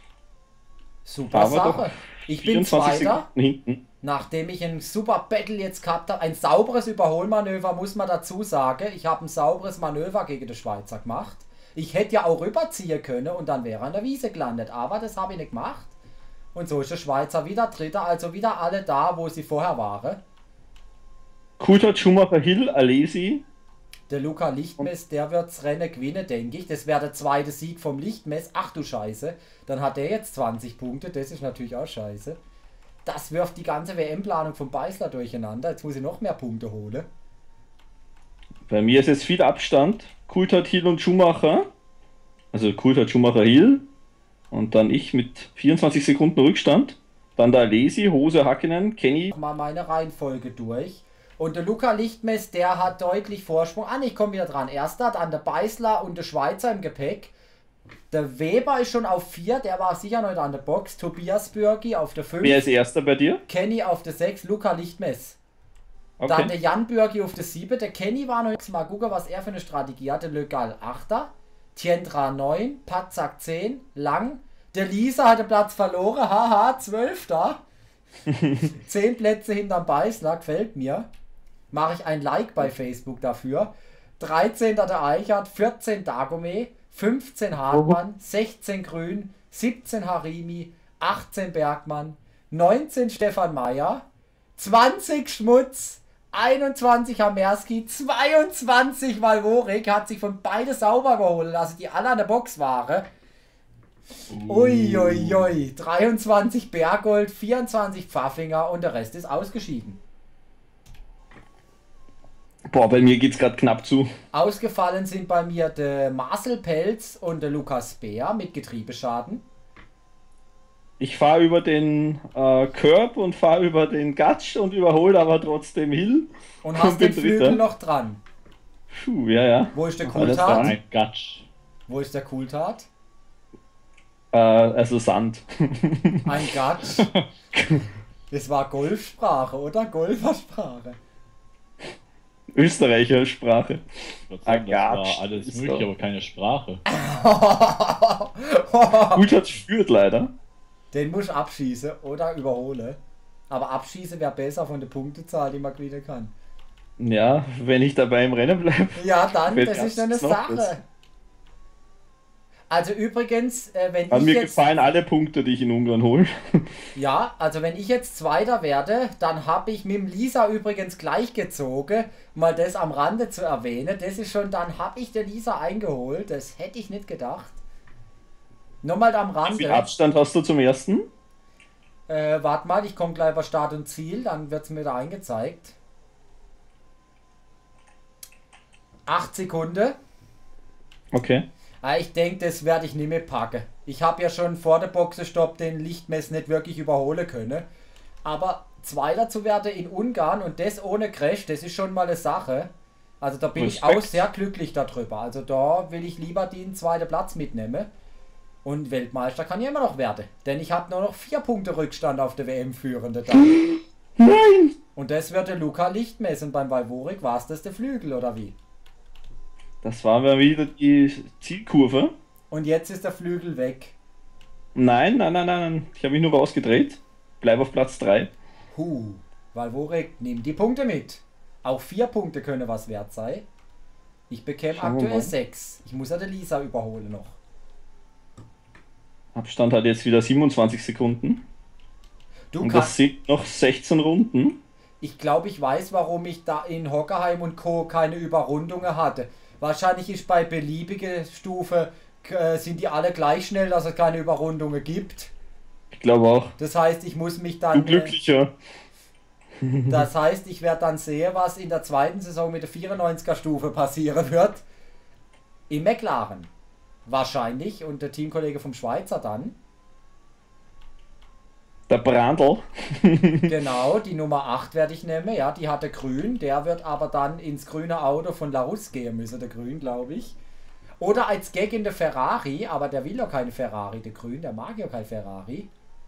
Speaker 1: Super Sache. Ich bin Zweiter.
Speaker 2: Hinten.
Speaker 1: Nachdem ich ein super Battle jetzt gehabt habe, ein sauberes Überholmanöver, muss man dazu sagen. Ich habe ein sauberes Manöver gegen den Schweizer gemacht. Ich hätte ja auch rüberziehen können und dann wäre er an der Wiese gelandet. Aber das habe ich nicht gemacht. Und so ist der Schweizer wieder Dritter, also wieder alle da, wo sie vorher waren.
Speaker 2: Coulthard, Schumacher, Hill, Alesi.
Speaker 1: Der Luca Lichtmess, der wird das Rennen gewinnen, denke ich. Das wäre der zweite Sieg vom Lichtmess. Ach du Scheiße. Dann hat der jetzt 20 Punkte. Das ist natürlich auch scheiße. Das wirft die ganze WM-Planung vom Beißler durcheinander. Jetzt muss ich noch mehr Punkte holen.
Speaker 2: Bei mir ist jetzt viel Abstand. Coulthard, Hill und Schumacher. Also Coulthard, Schumacher, Hill. Und dann ich mit 24 Sekunden Rückstand. Dann der Alesi, Hose, Hakkinen, Kenny.
Speaker 1: Mal meine Reihenfolge durch. Und der Luca Lichtmess, der hat deutlich Vorsprung. Ich komme wieder dran. Erster, dann der Beißler und der Schweizer im Gepäck. Der Weber ist schon auf 4, der war sicher noch nicht an der Box. Tobias Bürgi auf der 5.
Speaker 2: Wer ist Erster bei dir?
Speaker 1: Kenny auf der 6, Luca Lichtmess.
Speaker 2: Okay.
Speaker 1: Dann der Jan Bürgi auf der 7. Der Kenny war noch mal gucken, was er für eine Strategie hatte. Le Gall 8. Tiendra 9. Patzak 10. Lang. Der Lisa hatte Platz verloren. Haha, 12. 10 Plätze hinterm Beißler, gefällt mir. Mache ich ein Like bei Facebook dafür. 13. der Eichert, 14 Dagome, 15 Hartmann, 16 Grün, 17 Harimi, 18 Bergmann, 19 Stefan Meyer, 20 Schmutz, 21 Hamerski, 22 Valvorik, hat sich von beide sauber geholt, also die alle an der Box waren. Uiuiui, 23 Bergold, 24 Pfaffinger und der Rest ist ausgeschieden.
Speaker 2: Boah, bei mir geht's gerade knapp zu.
Speaker 1: Ausgefallen sind bei mir der Marcel Pelz und der Lukas Beer mit Getriebeschaden.
Speaker 2: Ich fahre über den Curb und fahre über den Gatsch und überhole aber trotzdem Hill.
Speaker 1: Und hast den Flügel noch dran.
Speaker 2: Puh, ja, ja.
Speaker 1: Wo ist der
Speaker 2: Alles
Speaker 1: Cooltat?
Speaker 2: dran.
Speaker 3: Ein Gatsch.
Speaker 1: Wo ist der Cooltat?
Speaker 2: Also Sand.
Speaker 1: Ein Gatsch. Das war Golfsprache, oder? Golfersprache.
Speaker 2: Österreicher-Sprache.
Speaker 3: Ich würd sagen, das
Speaker 2: Gatsch.
Speaker 3: war alles
Speaker 2: Ist
Speaker 3: möglich,
Speaker 2: doch-
Speaker 3: aber keine Sprache.
Speaker 2: Cooltat führt leider.
Speaker 1: Den muss ich abschießen oder überhole. Aber abschießen wäre besser von der Punktezahl, die man gewinnen kann.
Speaker 2: Ja, wenn ich dabei im Rennen bleibe.
Speaker 1: Ja, dann,
Speaker 2: Wer
Speaker 1: das ist
Speaker 2: kann's
Speaker 1: eine
Speaker 2: noch
Speaker 1: Sache.
Speaker 2: das?
Speaker 1: Also übrigens, wenn
Speaker 2: An
Speaker 1: ich
Speaker 2: mir
Speaker 1: jetzt...
Speaker 2: gefallen alle Punkte, die ich in Ungarn hole.
Speaker 1: Ja, also wenn ich jetzt Zweiter werde, dann habe ich mit dem Lisa übrigens gleichgezogen. Mal das am Rande zu erwähnen. Das ist schon, dann habe ich den Lisa eingeholt. Das hätte ich nicht gedacht. Nur mal am
Speaker 2: Wie viel
Speaker 1: Rande.
Speaker 2: Abstand hast du zum ersten?
Speaker 1: Warte mal, ich komme gleich bei Start und Ziel, dann wird es mir da eingezeigt. 8 Sekunden.
Speaker 2: Okay.
Speaker 1: Ich denke, das werde ich nicht mehr packen. Ich habe ja schon vor der Boxenstopp den Lichtmess nicht wirklich überholen können. Aber Zweiter zu werden in Ungarn und das ohne Crash, das ist schon mal eine Sache. Also da bin ich
Speaker 2: Respekt.
Speaker 1: auch sehr glücklich darüber. Also da will ich lieber den zweiten Platz mitnehmen. Und Weltmeister kann ich immer noch werden. Denn ich habe nur noch 4 Punkte Rückstand auf der WM-Führende da.
Speaker 2: Nein!
Speaker 1: Und das wird der Luca Lichtmess. Und beim Valvorik war es das der Flügel, oder wie?
Speaker 2: Das war mal wieder die Zielkurve.
Speaker 1: Und jetzt ist der Flügel weg.
Speaker 2: Nein, nein, nein, nein. Ich habe mich nur rausgedreht. Bleib auf Platz 3.
Speaker 1: Valvorik, nimm die Punkte mit. Auch 4 Punkte können was wert sein. Ich bekäme
Speaker 2: Schauen wir
Speaker 1: aktuell
Speaker 2: mal.
Speaker 1: 6. Ich muss ja der Lisa überholen noch.
Speaker 2: Abstand hat jetzt wieder 27 Sekunden.
Speaker 1: Du
Speaker 2: Und
Speaker 1: kannst.
Speaker 2: das sind noch 16 Runden.
Speaker 1: Ich glaube, ich weiß, warum ich da in Hockerheim und Co. keine Überrundungen hatte. Wahrscheinlich ist bei beliebiger Stufe sind die alle gleich schnell, dass es keine Überrundungen gibt.
Speaker 2: Ich glaube auch.
Speaker 1: Das heißt, ich muss mich
Speaker 2: Du
Speaker 1: dann.
Speaker 2: glücklicher.
Speaker 1: Das heißt, ich werde dann sehen, was in der zweiten Saison mit der 94er Stufe passieren wird. Im McLaren. Wahrscheinlich. Und der Teamkollege vom Schweizer dann.
Speaker 2: Der Brandl.
Speaker 1: Genau, die Nummer 8 werde ich nehmen. Ja, die hatte grün. Der wird aber dann ins grüne Auto von Larus gehen müssen, der Grün, glaube ich. Oder als Gag in der Ferrari, aber der will ja keine Ferrari, der Grün, der mag ja kein Ferrari.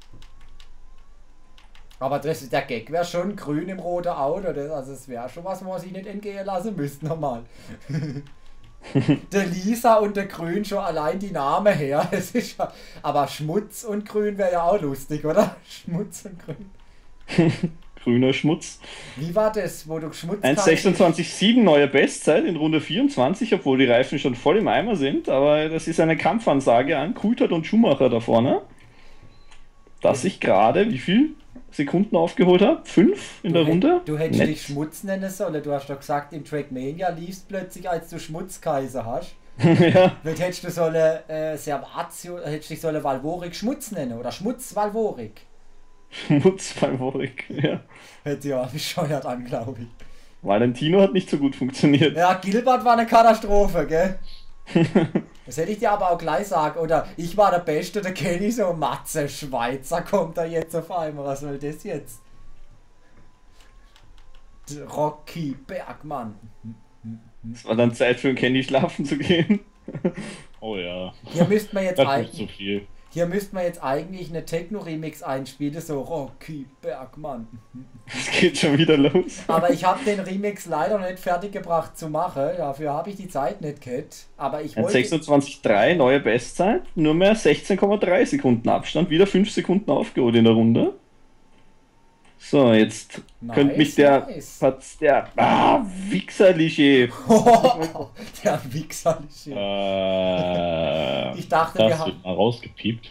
Speaker 1: Aber der Gag wäre schon grün im roten Auto. Also es wäre schon was, wo man sich nicht entgehen lassen müsste, normal. Der Lisa und der Grün schon allein die Namen her. Das ist ja, aber Schmutz und Grün wäre ja auch lustig, oder? Schmutz und Grün.
Speaker 2: Grüner Schmutz.
Speaker 1: Wie war das, wo du Schmutz
Speaker 2: 1,26,7 neue Bestzeit in Runde 24, obwohl die Reifen schon voll im Eimer sind. Aber das ist eine Kampfansage an Coulthard und Schumacher da vorne. Dass ich gerade, wie viel Sekunden aufgeholt habe? 5 in der Runde?
Speaker 1: Du hättest
Speaker 2: Nett.
Speaker 1: dich Schmutz nennen sollen. Du hast doch gesagt, im Trackmania liefst plötzlich, als du Schmutzkaiser hast.
Speaker 2: Ja,
Speaker 1: Vielleicht hättest du sollen Servatio, hättest dich sollen Valvorik Schmutz nennen oder Schmutz Valvorik.
Speaker 2: Schmutz beim Vorig. Ja.
Speaker 1: Hätte ja bescheuert an, glaube ich.
Speaker 2: Valentino hat nicht so gut funktioniert.
Speaker 1: Ja, Gilbert war eine Katastrophe, gell? Das hätte ich dir aber auch gleich sagen. Oder ich war der Beste, der kenne ich so. Matze Schweizer kommt da jetzt auf einmal. Was soll das jetzt? Rocky Bergmann.
Speaker 2: Es war dann Zeit für einen Candy schlafen zu gehen.
Speaker 3: Oh ja.
Speaker 1: Hier müsste man jetzt
Speaker 3: Das ist
Speaker 1: eigentlich.
Speaker 3: zu viel.
Speaker 1: Hier müsste man jetzt eigentlich eine Techno-Remix einspielen, so Rocky Bergmann.
Speaker 2: Es geht schon wieder los.
Speaker 1: Aber ich habe den Remix leider noch nicht fertig gebracht zu machen. Dafür habe ich die Zeit nicht gehabt. Aber ich wollte.
Speaker 2: 26,3 neue Bestzeit, nur mehr 16,3 Sekunden Abstand, wieder 5 Sekunden aufgeholt in der Runde. So, jetzt könnte mich der wichserliche.
Speaker 1: Der Wichserliche. Ich dachte, wir
Speaker 3: das
Speaker 1: haben.
Speaker 3: wird mal rausgepiept.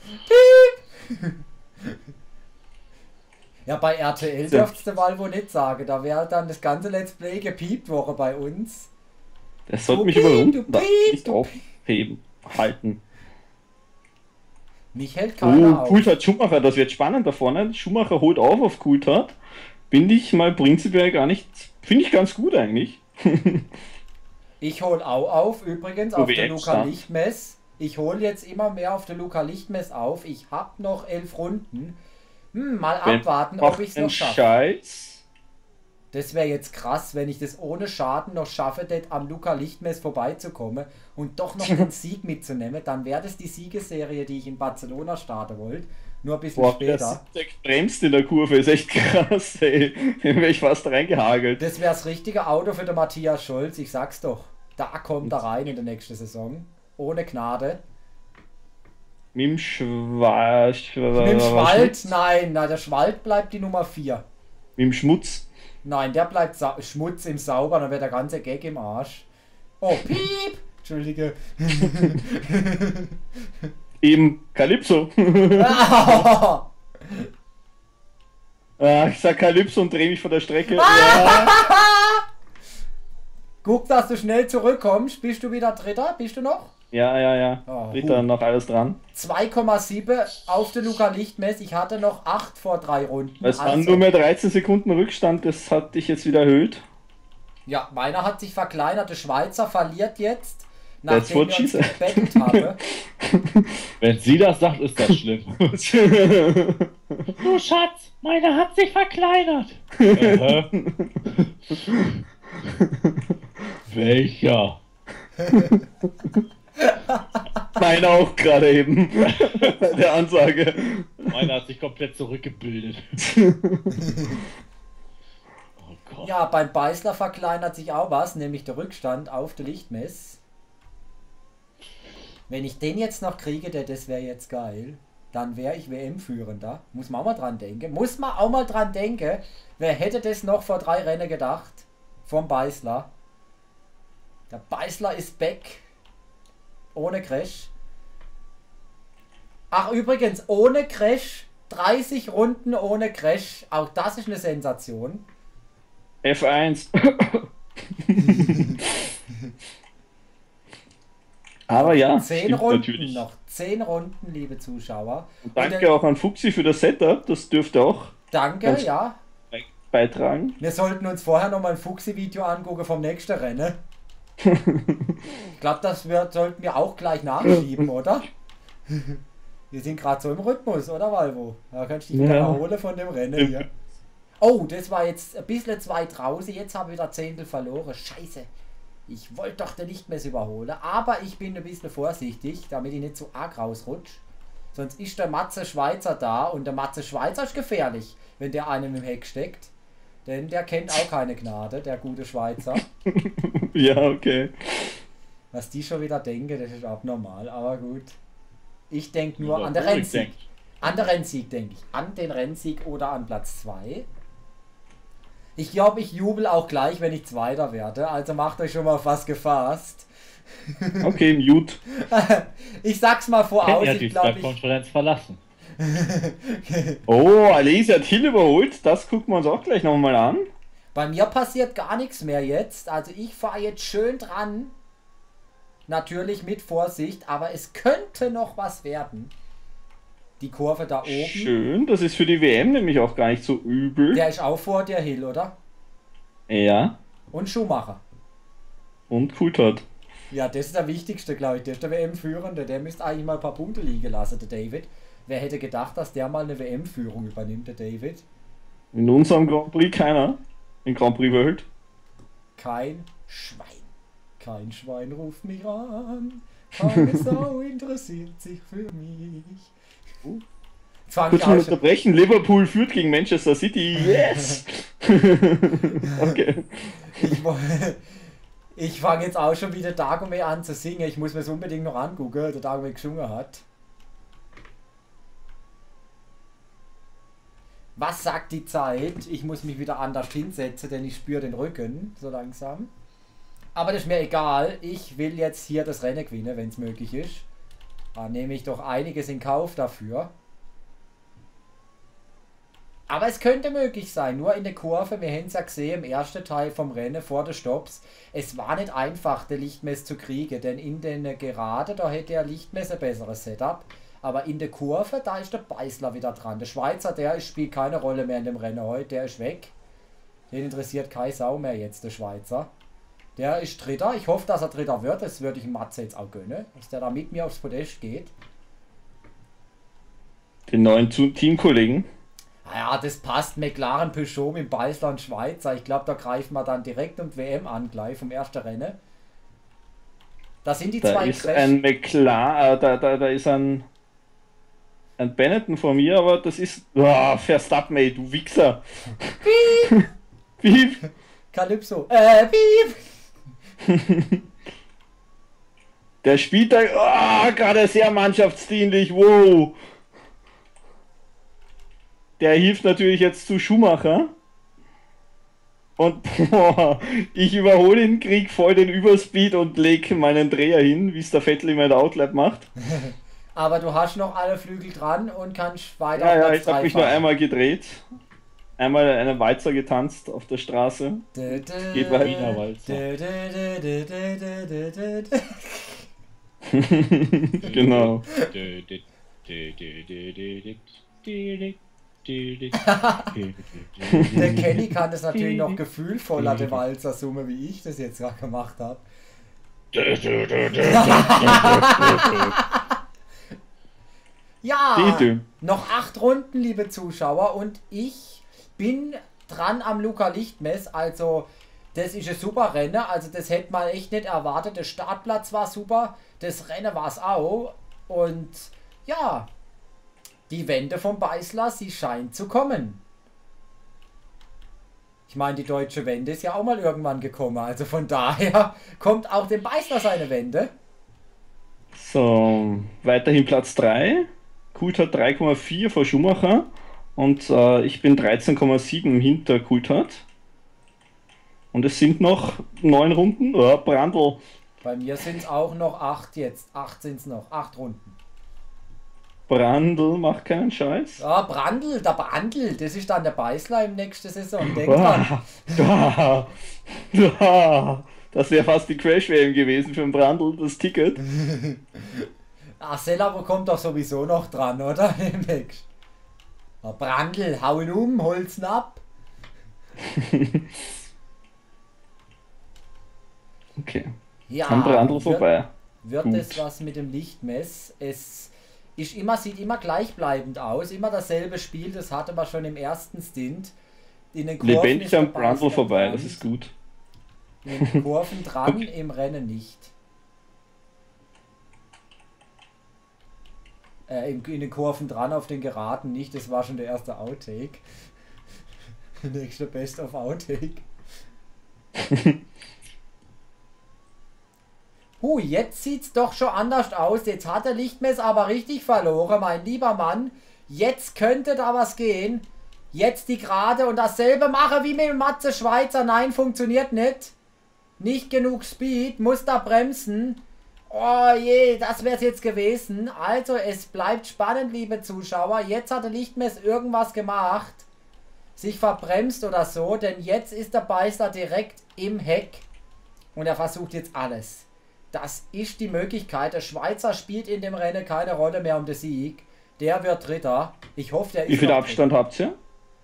Speaker 1: Ja, bei RTL dürftest du Valvo nicht sagen. Da wäre dann das ganze Let's Play gepiept worden bei uns.
Speaker 2: Das sollte mich
Speaker 1: Du
Speaker 2: überrunden,
Speaker 1: piep,
Speaker 2: nicht aufheben, halten.
Speaker 1: Mich hält keiner auf.
Speaker 2: Coulthard Schumacher, das wird spannend da vorne. Schumacher holt auf Coulthard. Bin ich mal prinzipiell gar nicht, finde ich ganz gut eigentlich.
Speaker 1: Ich hole auch auf, übrigens, auf der Luca
Speaker 2: WM-Stand.
Speaker 1: Lichtmess. Ich hole jetzt immer mehr auf der Luca Lichtmess auf. Ich habe noch 11 Runden. Mal abwarten, ob ich es noch schaffe.
Speaker 2: Scheiß.
Speaker 1: Das wäre jetzt krass, wenn ich das ohne Schaden noch schaffe, dort am Luca Lichtmess vorbeizukommen und doch noch den Sieg mitzunehmen. Dann wäre das die Siegesserie, die ich in Barcelona starten wollte. Nur ein bisschen
Speaker 2: Boah,
Speaker 1: später.
Speaker 2: der bremst in der Kurve, ist echt krass, ey. Den wäre ich fast reingehagelt.
Speaker 1: Das wäre das richtige Auto für den Matthias Scholz, ich sag's doch. Da kommt er rein in der nächsten Saison. Ohne Gnade.
Speaker 2: Mit dem Schwald.
Speaker 1: Mit dem Schwald? Nein, der Schwald bleibt die Nummer 4.
Speaker 2: Mit dem Schmutz.
Speaker 1: Nein, der bleibt Schmutz im Sauber, dann wird der ganze Gag im Arsch. Oh, piep! Entschuldige.
Speaker 2: Eben Calypso. Ich sag Calypso und dreh mich von der Strecke. Ja.
Speaker 1: Guck, dass du schnell zurückkommst. Bist du wieder Dritter? Bist du noch?
Speaker 2: Ja.
Speaker 1: Oh,
Speaker 2: Dritter, noch alles dran.
Speaker 1: 2,7 auf der Luca Lichtmess. Ich hatte noch 8 vor 3 Runden.
Speaker 2: Es waren nur mehr 13 Sekunden Rückstand, das hat dich jetzt wieder erhöht.
Speaker 1: Ja, meiner hat sich verkleinert. Der Schweizer verliert jetzt,
Speaker 2: That's
Speaker 1: nachdem
Speaker 2: what
Speaker 1: wir uns
Speaker 2: she said.
Speaker 1: gebettelt haben.
Speaker 3: Wenn sie das sagt, ist das schlimm. Du Schatz, meine hat sich verkleinert. Welcher?
Speaker 2: Meiner auch gerade eben. Bei der Ansage.
Speaker 3: Meiner hat sich komplett zurückgebildet. Oh Gott.
Speaker 1: Ja, beim Beißler verkleinert sich auch was, nämlich der Rückstand auf der Lichtmess. Wenn ich den jetzt noch kriege, das wäre jetzt geil. Dann wäre ich WM-Führender. Muss man auch mal dran denken. Muss man auch mal dran denken. Wer hätte das noch vor 3 Rennen gedacht? Vom Beißler. Der Beißler ist back. Ohne Crash. Ach, übrigens, ohne Crash. 30 Runden ohne Crash. Auch das ist eine Sensation.
Speaker 2: F1. Aber ja,
Speaker 1: 10
Speaker 2: stimmt
Speaker 1: Runden
Speaker 2: natürlich.
Speaker 1: noch. 10 Runden, liebe Zuschauer.
Speaker 2: Und danke auch an Fuchsi für das Setup, das dürfte auch
Speaker 1: Danke,
Speaker 2: Ganz-
Speaker 1: ja.
Speaker 2: beitragen.
Speaker 1: Wir sollten uns vorher noch mal ein Fuchsi-Video angucken vom nächsten Rennen. Ich glaube, sollten wir auch gleich nachschieben, oder? Wir sind gerade so im Rhythmus, oder Valvo? Da kannst du dich wieder
Speaker 2: Ja.
Speaker 1: erholen von dem Rennen hier. Oh, das war jetzt ein bisschen 2 draußen. Jetzt habe ich wieder Zehntel verloren. Scheiße. Ich wollte doch den Lichtmess überholen. Aber ich bin ein bisschen vorsichtig, damit ich nicht zu arg rausrutsche. Sonst ist der Matze Schweizer da und der Matze Schweizer ist gefährlich, wenn der einem im Heck steckt. Denn der kennt auch keine Gnade, der gute Schweizer.
Speaker 2: Ja, okay.
Speaker 1: Was die schon wieder denken, das ist abnormal, aber gut. Ich denke nur
Speaker 3: Über
Speaker 1: an den
Speaker 3: Rurik
Speaker 1: Rennsieg.
Speaker 3: denkt.
Speaker 1: An den Rennsieg denke ich. An den Rennsieg oder an Platz 2. Ich glaube, ich jubel auch gleich, wenn ich Zweiter werde. Also macht euch schon mal auf was gefasst.
Speaker 2: Okay, Mute.
Speaker 1: Ich sag's mal voraus,
Speaker 3: Er hat die
Speaker 1: ich glaube,
Speaker 3: Skype-Konferenz verlassen.
Speaker 2: Oh, Alesi hat Hill überholt. Das gucken wir uns auch gleich nochmal an.
Speaker 1: bei mir passiert gar nichts mehr jetzt. Also ich fahre jetzt schön dran. Natürlich mit Vorsicht, aber es könnte noch was werden. Die Kurve da oben.
Speaker 2: Schön, das ist für die WM nämlich auch gar nicht so übel.
Speaker 1: Der ist auch vor der Hill, oder?
Speaker 2: Ja,
Speaker 1: Und Schumacher.
Speaker 2: und Coulthard.
Speaker 1: Ja, das ist der wichtigste, glaube ich. Der ist der WM-Führende. Der müsste eigentlich mal ein paar Punkte liegen lassen, der David. Wer hätte gedacht, dass der mal eine WM-Führung übernimmt, der David?
Speaker 2: In unserem Grand Prix keiner. In Grand Prix World.
Speaker 1: Kein Schwein. Kein Schwein ruft mich an. Keine Sau interessiert sich für mich. Jetzt fang
Speaker 2: Kurz
Speaker 1: ich
Speaker 2: mal
Speaker 1: auch schon.
Speaker 2: unterbrechen. Liverpool führt gegen Manchester City. Yes! Okay.
Speaker 1: Ich fange jetzt auch schon wieder Dagomir an zu singen. Ich muss mir das unbedingt noch angucken, der Dagomir gesungen hat. Was sagt die Zeit? Ich muss mich wieder anders hinsetzen, denn ich spüre den Rücken so langsam. Aber das ist mir egal. Ich will jetzt hier das Rennen gewinnen, wenn es möglich ist. Da nehme ich doch einiges in Kauf dafür. Aber es könnte möglich sein, nur in der Kurve, wir haben es ja gesehen im ersten Teil vom Rennen vor den Stopps, es war nicht einfach, den Lichtmess zu kriegen, denn in den Gerade, da hätte der Lichtmess ein besseres Setup, aber in der Kurve, da ist der Beißler wieder dran. Der Schweizer, der spielt keine Rolle mehr in dem Rennen heute, der ist weg. Den interessiert keine Sau mehr jetzt, der Schweizer. Der ist Dritter. Ich hoffe, dass er Dritter wird. Das würde ich dem Matze jetzt auch gönnen, dass der da mit mir aufs Podest geht.
Speaker 2: Den neuen Teamkollegen.
Speaker 1: Ja, das passt. McLaren, Peugeot mit Beisland, Schweizer. Ich glaube, da greifen wir dann direkt um die WM an, gleich vom ersten Rennen. Da sind die
Speaker 2: Da
Speaker 1: zwei
Speaker 2: ist ein McLaren, da ist ein Benetton vor mir, aber das ist. Oh, Verstappen, ey, du Wichser.
Speaker 1: Piep!
Speaker 2: Piep!
Speaker 1: Calypso. Piep!
Speaker 2: Der spielt da gerade sehr mannschaftsdienlich. Wow! Der hilft natürlich jetzt zu Schumacher. Und boah, ich überhole ihn, krieg voll den Überspeed und leg meinen Dreher hin, wie es der Vettel immer in der Outlap macht.
Speaker 1: Aber du hast noch alle Flügel dran und kannst weiter
Speaker 2: Ja,
Speaker 1: Platz
Speaker 2: ich habe
Speaker 1: 3
Speaker 2: mich nur
Speaker 1: fahren.
Speaker 2: einmal gedreht. Einmal eine Walzer getanzt auf der Straße. Geht weiter.
Speaker 3: Wiener Walzer.
Speaker 2: Genau.
Speaker 1: Der Kenny kann das natürlich noch gefühlvoller, der Walzer Summe, wie ich das jetzt gerade gemacht habe. Ja, noch 8 Runden, liebe Zuschauer, und ich bin dran am Luca Lichtmess. Also, das ist ein super Rennen. Also, das hätte man echt nicht erwartet. Der Startplatz war super, das Rennen war es auch. Und ja, die Wende vom Beisler, sie scheint zu kommen. Ich meine, die deutsche Wende ist ja auch mal irgendwann gekommen. Also von daher kommt auch dem Beisler seine Wende.
Speaker 2: So, weiterhin Platz 3. Coulthard 3,4 vor Schumacher. Und ich bin 13,7 hinter Coulthard. Und es sind noch 9 Runden. Oh, Brandl.
Speaker 1: Bei mir sind es auch noch 8 jetzt. 8 sind es noch. 8 Runden.
Speaker 2: Brandl macht keinen Scheiß.
Speaker 1: Ja, Brandl, der Brandl, das ist dann der Beisler im nächsten Saison. Denk dran.
Speaker 2: Das wäre fast die Crash-WM gewesen für den Brandl, das Ticket.
Speaker 1: Sella kommt doch sowieso noch dran, oder? Ja, Brandl, hau ihn um, hol's ihn ab.
Speaker 2: Okay.
Speaker 1: Ja,
Speaker 2: Am Brandl vorbei.
Speaker 1: Wird
Speaker 2: Gut.
Speaker 1: es was mit dem Lichtmess? Es ist immer, sieht immer gleichbleibend aus, immer dasselbe Spiel, das hatte man schon im ersten Stint. In den Kurven
Speaker 2: Lebendig
Speaker 1: ist
Speaker 2: am
Speaker 1: der
Speaker 2: Brandl
Speaker 1: Beisler
Speaker 2: vorbei,
Speaker 1: dran,
Speaker 2: das ist gut.
Speaker 1: in den Kurven dran,
Speaker 2: Okay.
Speaker 1: im Rennen nicht. In den Kurven dran, auf den Geraden nicht, das war schon der erste Outtake. Nächster Best of Outtake. Jetzt sieht's doch schon anders aus. Jetzt hat der Lichtmess aber richtig verloren, mein lieber Mann. Jetzt könnte da was gehen. Jetzt die Gerade und dasselbe mache wie mit dem Matze Schweizer. Nein, funktioniert nicht. Nicht genug Speed, muss da bremsen. Oh je, das wäre es jetzt gewesen. Also, es bleibt spannend, liebe Zuschauer. Jetzt hat der Lichtmess irgendwas gemacht. Sich verbremst oder so, denn jetzt ist der Beisler direkt im Heck. Und er versucht jetzt alles. Das ist die Möglichkeit. Der Schweizer spielt in dem Rennen keine Rolle mehr um den Sieg. Der wird Dritter. Ich hoffe, der ist.
Speaker 2: Wie viel
Speaker 1: noch
Speaker 2: Abstand habt ihr?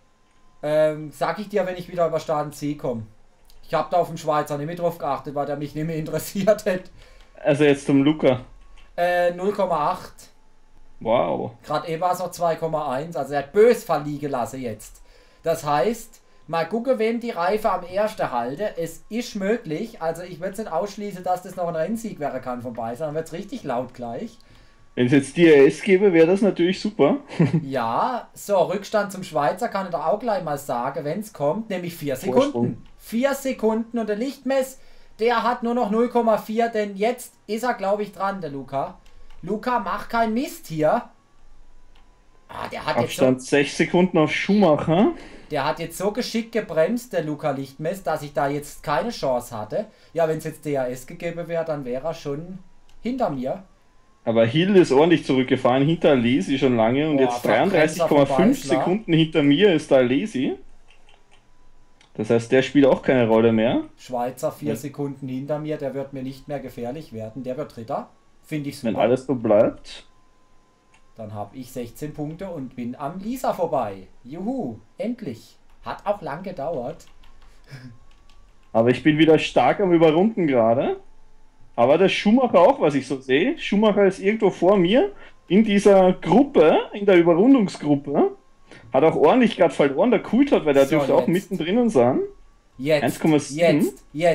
Speaker 1: Sag ich dir, wenn ich wieder über Start C komme. Ich habe da auf den Schweizer nicht mehr drauf geachtet, weil der mich nicht mehr interessiert hat.
Speaker 2: Also jetzt zum Luca.
Speaker 1: 0,8.
Speaker 2: Wow.
Speaker 1: Gerade eben war es noch 2,1. Also er hat bös verliehen gelassen jetzt. Das heißt, mal gucken, wem die Reife am ersten halte. Es ist möglich. Also ich würde es nicht ausschließen, dass das noch ein Rennsieg werden kann von Beisler. Dann wird es richtig laut gleich.
Speaker 2: Wenn es jetzt DRS gäbe, wäre das natürlich super.
Speaker 1: Ja, so, Rückstand zum Schweizer kann ich da auch gleich mal sagen, wenn es kommt, nämlich 4 Sekunden.
Speaker 2: Vorsprung.
Speaker 1: 4 Sekunden und der Lichtmess, der hat nur noch 0,4, denn jetzt ist er, glaube ich, dran, der Luca. Luca, mach keinen Mist hier. Der hat
Speaker 2: Abstand 6 Sekunden auf Schumacher.
Speaker 1: Der hat jetzt so geschickt gebremst, der Luca Lichtmess, dass ich da jetzt keine Chance hatte. Ja, wenn es jetzt DRS gegeben wäre, dann wäre er schon hinter mir.
Speaker 2: Aber Hill ist ordentlich zurückgefahren, hinter Alesi schon lange und
Speaker 1: Boah,
Speaker 2: jetzt
Speaker 1: Verbremser von
Speaker 2: 33,5
Speaker 1: Beisler.
Speaker 2: Sekunden hinter mir ist der Alesi. Das heißt, der spielt auch keine Rolle mehr.
Speaker 1: Schweizer 4 Sekunden hinter mir, der wird mir nicht mehr gefährlich werden. Der wird Dritter. Finde ich super.
Speaker 2: Wenn alles so bleibt.
Speaker 1: Dann habe ich 16 Punkte und bin am Lisa vorbei. Juhu, endlich. Hat auch lang gedauert.
Speaker 2: Aber ich bin wieder stark am Überrunden gerade. Aber der Schumacher auch, was ich so sehe. Schumacher ist irgendwo vor mir in dieser Gruppe, in der Überrundungsgruppe. Hat auch ordentlich gerade verloren, der Coulthard, weil der
Speaker 1: So,
Speaker 2: dürfte auch
Speaker 1: jetzt.
Speaker 2: mittendrin sein.
Speaker 1: Jetzt,
Speaker 2: 1,7.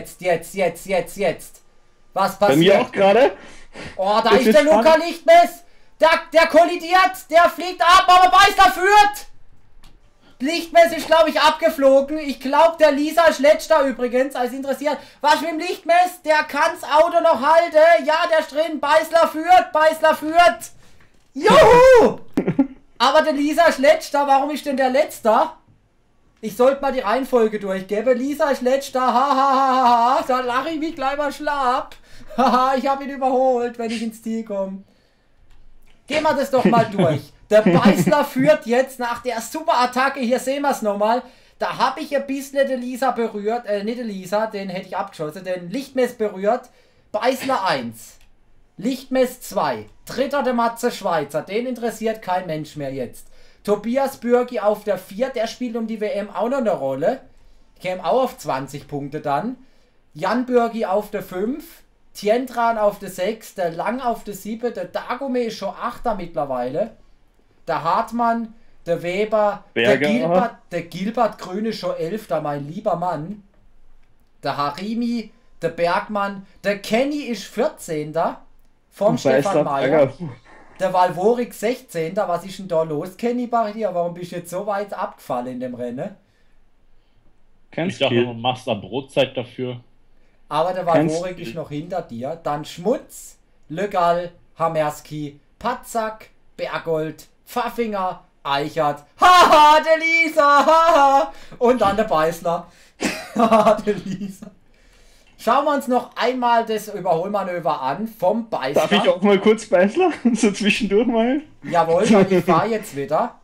Speaker 1: jetzt. Was
Speaker 2: Bei mir
Speaker 1: passiert?
Speaker 2: auch gerade.
Speaker 1: Oh, da
Speaker 2: Das
Speaker 1: ist
Speaker 2: ist
Speaker 1: der Luca
Speaker 2: spannend.
Speaker 1: Lichtmess. Der kollidiert, der fliegt ab, aber Beisler führt. Lichtmess ist, glaube ich, abgeflogen. Ich glaube, der Lisa ist letzter übrigens, als interessiert. Was mit dem Lichtmess? Der kann's Auto noch halten. Ja, der ist drin. Beisler führt. Juhu! Aber der Lisa ist letzter. Warum ist denn der letzter? Ich sollte mal die Reihenfolge durchgeben. Lisa ist letzter. Ha, ha, ha, ha, ha. Da lache ich mich gleich mal schlapp. Haha, ich habe ihn überholt, wenn ich ins Ziel komme. Gehen wir das doch mal durch. Der Beisler führt jetzt nach der super Attacke. Hier sehen wir es nochmal. Da habe ich ein bisschen den Lisa berührt. Nicht den Lisa, den hätte ich abgeschossen. Den Lichtmess berührt. Beisler 1. Lichtmess 2. Dritter der Matze Schweizer. Den interessiert kein Mensch mehr jetzt. Tobias Bürgi auf der 4. Der spielt um die WM auch noch eine Rolle. Käme auch auf 20 Punkte dann. Jan Bürgi auf der 5. Tientran auf der 6. Der Lang auf der 7. Der Dagome ist schon 8. mittlerweile. Der Hartmann, der Weber,
Speaker 2: Berger.
Speaker 1: der Gilbert Grün ist schon 11. mein lieber Mann. Der Harimi, der Bergmann, der Kenny ist 14. Vom Stefan Meyer. Der Valvorik 16. Was ist denn da los, Kenny, bei dir? Warum bist du jetzt so weit abgefallen in dem Rennen?
Speaker 2: Kein
Speaker 3: Ich dachte,
Speaker 2: Skill.
Speaker 3: du machst da Brotzeit dafür.
Speaker 1: Aber der Valvorik ist noch hinter dir. Dann Schmutz, Lögal, Hamerski, Patzak, Bergold, Pfaffinger, Eichert. Haha, der Lisa, haha. Und dann der Beißler. Haha, der Lisa. Schauen wir uns noch einmal das Überholmanöver an vom Beißler.
Speaker 2: Darf ich auch mal kurz Beißler? So zwischendurch mal?
Speaker 1: Jawohl, weil ich fahre jetzt wieder.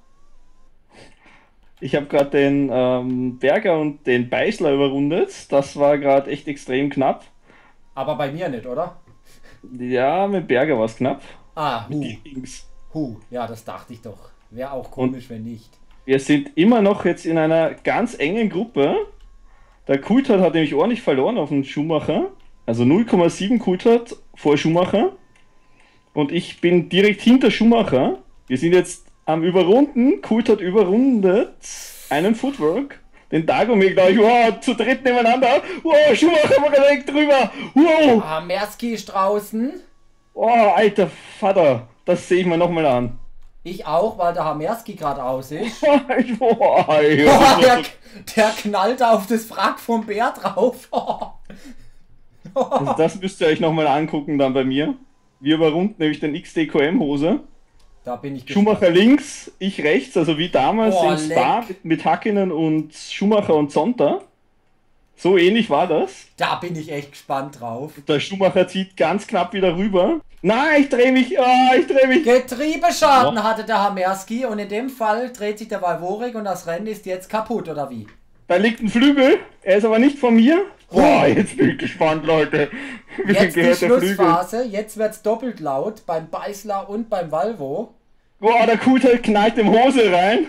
Speaker 2: Ich habe gerade den Berger und den Beißler überrundet. Das war gerade echt extrem knapp.
Speaker 1: Aber bei mir nicht, oder?
Speaker 2: Ja, mit Berger war es knapp.
Speaker 1: Ah,
Speaker 2: Links.
Speaker 1: Ja, das dachte ich doch. Wäre auch komisch, wenn nicht.
Speaker 2: Wir sind immer noch jetzt in einer ganz engen Gruppe. Der Coulthard hat nämlich ordentlich verloren auf den Schumacher. Also 0,7 Coulthard vor Schumacher. Und ich bin direkt hinter Schumacher. Wir sind jetzt am Überrunden. Coulthard überrundet einen Footwork. Den Dagomir, glaube ich, wow, zu dritt nebeneinander. Wow, Schumacher war direkt drüber. Wow.
Speaker 1: Hamerski ist draußen.
Speaker 2: Oh, alter Vater. Das sehe ich mir nochmal an.
Speaker 1: Ich auch, weil der Hamerski gerade aus ist.
Speaker 2: Boah,
Speaker 1: Boah, der knallt auf das Wrack vom Bär drauf.
Speaker 2: Also das müsst ihr euch nochmal angucken dann bei mir. Wir überrunden nämlich den XDQM-Hose.
Speaker 1: Da bin ich
Speaker 2: Schumacher links, ich rechts, also wie damals
Speaker 1: Boah,
Speaker 2: im Spa mit Hakkinen und Schumacher und Zonta. So ähnlich war das.
Speaker 1: Da bin ich echt gespannt drauf.
Speaker 2: Der Schumacher zieht ganz knapp wieder rüber. Nein, ich drehe mich, ich drehe mich.
Speaker 1: Getriebeschaden hatte der Hamerski und in dem Fall dreht sich der Valvorik und das Rennen ist jetzt kaputt, oder wie?
Speaker 2: Da liegt ein Flügel, er ist aber nicht von mir. Boah, jetzt bin ich gespannt, Leute. Wie
Speaker 1: Jetzt die
Speaker 2: gehört der Flügel?
Speaker 1: Schlussphase, jetzt wird's doppelt laut beim Beißler und beim Valvo.
Speaker 2: Boah, der Coulthard knallt dem Hose rein.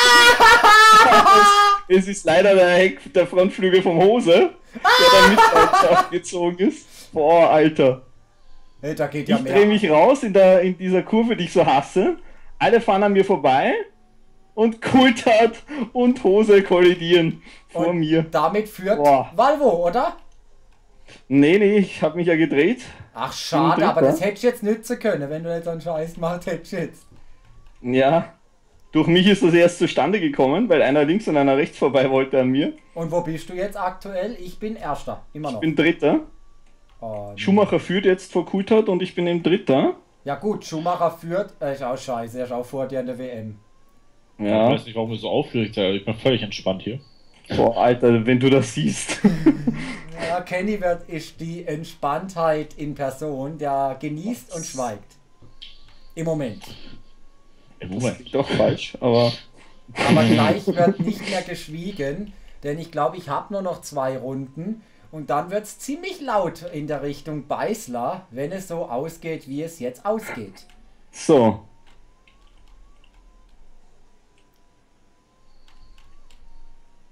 Speaker 2: Es ist leider der Frontflügel vom Hose, der da mit aufgezogen ist. Boah, Alter.
Speaker 1: Hey, da geht ja
Speaker 2: Ich
Speaker 1: mehr.
Speaker 2: drehe mich raus in dieser Kurve, die ich so hasse. Alle fahren an mir vorbei. Und Coulthard und Hose kollidieren vor
Speaker 1: Und
Speaker 2: mir.
Speaker 1: damit führt
Speaker 2: Boah.
Speaker 1: Valvo, oder?
Speaker 2: Nee, ich habe mich ja gedreht.
Speaker 1: Ach, schade,
Speaker 2: Dritter.
Speaker 1: aber das hättest du jetzt nützen können, wenn du jetzt so einen Scheiß gemacht hättest jetzt.
Speaker 2: Ja, durch mich ist das erst zustande gekommen, weil einer links und einer rechts vorbei wollte an mir.
Speaker 1: Und wo bist du jetzt aktuell? Ich bin Erster, immer noch.
Speaker 2: Ich bin Dritter.
Speaker 1: Oh, nee.
Speaker 2: Schumacher führt jetzt vor Coulthard und ich bin im Dritter.
Speaker 1: Ja gut, Schumacher führt. Ist auch scheiße, er ist auch vor dir in der WM.
Speaker 3: Ich
Speaker 2: Ja.
Speaker 3: weiß nicht, warum du so aufgeregt seid. Ich bin völlig entspannt hier.
Speaker 2: Boah, Alter, wenn du das siehst.
Speaker 1: Ja, Kenny ist die Entspanntheit in Person, der genießt und schweigt. Im Moment.
Speaker 3: Im
Speaker 2: Das
Speaker 3: Moment.
Speaker 2: ist doch falsch, aber
Speaker 1: Aber gleich wird nicht mehr geschwiegen, denn ich glaube, ich habe nur noch 2 Runden. Und dann wird es ziemlich laut in der Richtung Beißler, wenn es so ausgeht, wie es jetzt ausgeht.
Speaker 2: so.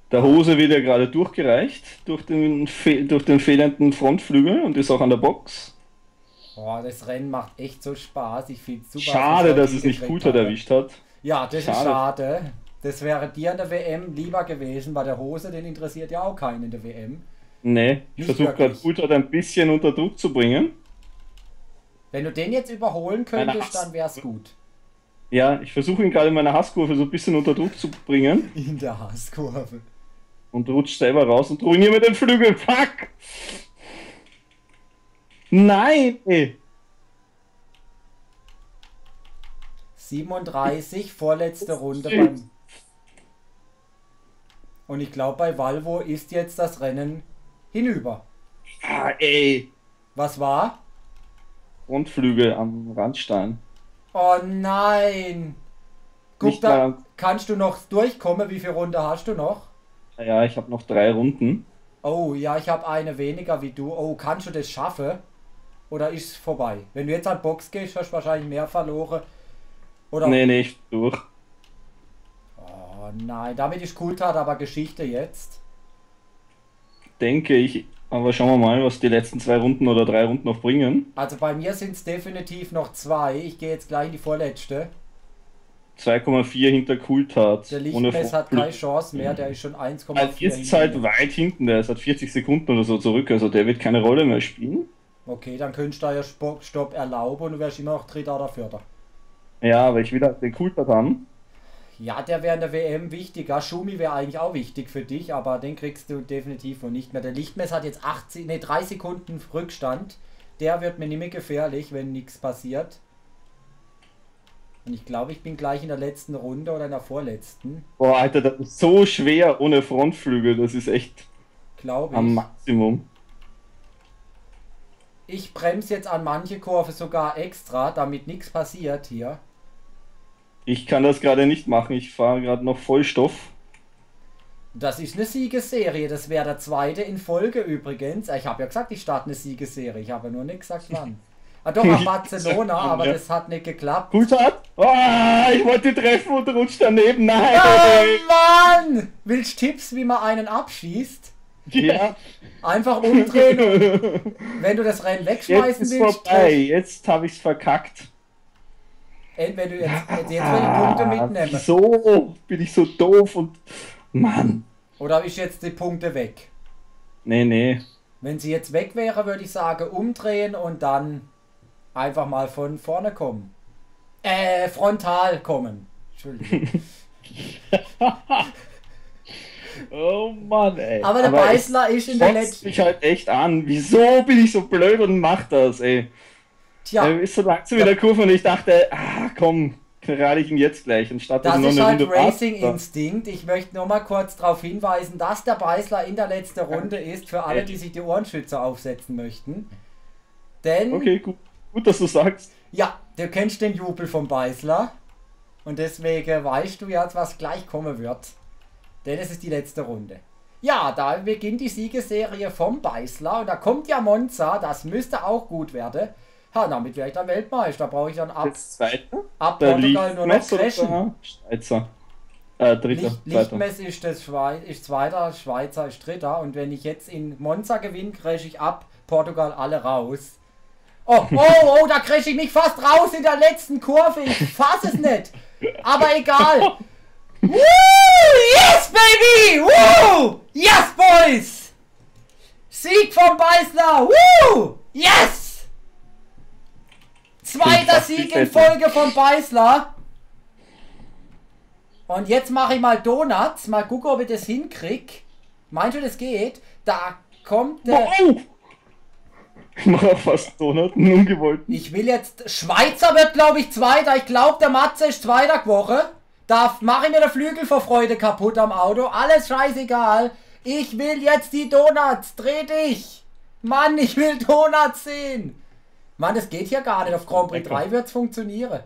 Speaker 2: Der Hose wird ja gerade durchgereicht durch den fehlenden Frontflügel und ist auch an der Box.
Speaker 1: Boah, das Rennen macht echt so Spaß. Ich finde super.
Speaker 2: Schade, dass es nicht Coulthard erwischt hat.
Speaker 1: Ja, das ist schade. Das wäre dir in der WM lieber gewesen, weil der Hose, den interessiert ja auch keinen in der WM.
Speaker 2: Nee, ich versuche gerade Coulthard ein bisschen unter Druck zu bringen.
Speaker 1: Wenn du den jetzt überholen könntest, dann wäre es gut.
Speaker 2: Ja, ich versuche ihn gerade in meiner Hasskurve so ein bisschen unter Druck zu bringen.
Speaker 1: In der Hasskurve.
Speaker 2: Und rutscht selber raus und ruiniere mir den Flügel. Fuck! Nein!
Speaker 1: 37, vorletzte Runde beim... Und ich glaube, bei Valvo ist jetzt das Rennen hinüber.
Speaker 2: Ah, ey!
Speaker 1: Was war?
Speaker 2: Frontflügel am Randstein.
Speaker 1: Oh nein! Guck,
Speaker 2: Nicht
Speaker 1: da
Speaker 2: mal...
Speaker 1: kannst du noch durchkommen. Wie viele Runden hast du noch?
Speaker 2: Ja, ich habe noch 3 Runden.
Speaker 1: Oh, ja, ich habe eine weniger wie du. Oh, kannst du das schaffen? Oder ist es vorbei? Wenn du jetzt an Box gehst, hast du wahrscheinlich mehr verloren. Oder...
Speaker 2: Nee, ich bin durch.
Speaker 1: Oh nein, damit ist Coulthard aber Geschichte jetzt.
Speaker 2: Denke ich. Aber schauen wir mal, was die letzten 2 Runden oder 3 Runden noch bringen.
Speaker 1: Also bei mir sind es definitiv noch 2. Ich gehe jetzt gleich in die vorletzte.
Speaker 2: 2,4 hinter Coulthard.
Speaker 1: Der Lichtmess hat keine Chance mehr, der ist schon 1,4.
Speaker 2: Also jetzt ist halt weit hinten, der ist halt 40 Sekunden oder so zurück, also der wird keine Rolle mehr spielen.
Speaker 1: Okay, dann könntest du ja Stopp erlauben und du wärst immer noch Dritter oder Vierter.
Speaker 2: Ja, aber ich will halt den Coulthard haben.
Speaker 1: Ja, der wäre in der WM wichtiger. Schumi wäre eigentlich auch wichtig für dich, aber den kriegst du definitiv wohl nicht mehr. Der Lichtmess hat jetzt 3 Sekunden Rückstand. Der wird mir nicht mehr gefährlich, wenn nichts passiert. Und ich glaube, ich bin gleich in der letzten Runde oder in der vorletzten.
Speaker 2: Boah, Alter, das ist so schwer ohne Frontflügel. Das ist echt am Maximum.
Speaker 1: Ich bremse jetzt an manche Kurve sogar extra, damit nichts passiert hier.
Speaker 2: Ich kann das gerade nicht machen. Ich fahre gerade noch Vollstoff.
Speaker 1: Das ist eine Siegesserie. Das wäre der 2. in Folge übrigens. Ich habe ja gesagt, ich starte eine Siegesserie. Ich habe nur nicht gesagt, wann. Ah doch, nach Barcelona, aber das hat nicht geklappt.
Speaker 2: Coulthard? Oh, ich wollte treffen und rutscht daneben. Nein!
Speaker 1: Oh Mann! Willst du Tipps, wie man einen abschießt?
Speaker 2: Ja.
Speaker 1: Einfach umdrehen und wenn du das Rennen wegschmeißen
Speaker 2: jetzt ist
Speaker 1: willst.
Speaker 2: Vorbei. Jetzt habe ich es verkackt.
Speaker 1: Wenn du jetzt will ich Punkte mitnehmen.
Speaker 2: Wieso bin ich so doof und... Mann.
Speaker 1: Oder ist jetzt die Punkte weg?
Speaker 2: Nee.
Speaker 1: Wenn sie jetzt weg wäre, würde ich sagen, umdrehen und dann einfach mal von vorne kommen. Frontal kommen. Entschuldigung.
Speaker 2: Oh Mann, ey.
Speaker 1: Aber der Beißler ist in der letzten...
Speaker 2: mich halt echt an. Wieso bin ich so blöd und mach das, ey?
Speaker 1: Tja.
Speaker 2: Er ist so langsam in der Kurve und ich dachte, komm, gerade ich ihn jetzt gleich. Anstatt
Speaker 1: das ist
Speaker 2: noch
Speaker 1: halt
Speaker 2: eine
Speaker 1: Racing Instinct. Ich möchte nur mal kurz darauf hinweisen, dass der Beißler in der letzten Runde ist, für alle, die sich die Ohrenschützer aufsetzen möchten. Denn...
Speaker 2: Okay, gut, dass du sagst.
Speaker 1: Ja, du kennst den Jubel vom Beißler. Und deswegen weißt du jetzt, was gleich kommen wird. Denn es ist die letzte Runde. Ja, da beginnt die Siegesserie vom Beißler. Und da kommt ja Monza. Das müsste auch gut werden. Ja, damit wäre ich dann Weltmeister. Da brauche ich dann ab Portugal nur noch crashen.
Speaker 2: Schweizer. Dritter.
Speaker 1: Lichtmess ist Zweiter, Schweizer ist Dritter. Und wenn ich jetzt in Monza gewinne, crashe ich ab Portugal alle raus. Oh, da crashe ich mich fast raus in der letzten Kurve. Ich fasse es nicht. Aber egal. Woo! Yes, baby! Woo! Yes, boys! Sieg vom Beißler! Woo! Yes! Zweiter Sieg in Folge vom Beißler. Und jetzt mache ich mal Donuts. Mal gucken, ob ich das hinkrieg. Meinst du, das geht? Da kommt der...
Speaker 2: Ich mache auch fast Donut, einen ungewollten.
Speaker 1: Ich will jetzt... Schweizer wird, glaube ich, Zweiter. Ich glaube, der Matze ist Zweiter geworden. Da mache ich mir den Flügel vor Freude kaputt am Auto. Alles scheißegal. Ich will jetzt die Donuts. Dreh dich. Mann, ich will Donuts sehen. Mann, das geht hier gar nicht. Auf Grand Prix 3 wird es funktionieren.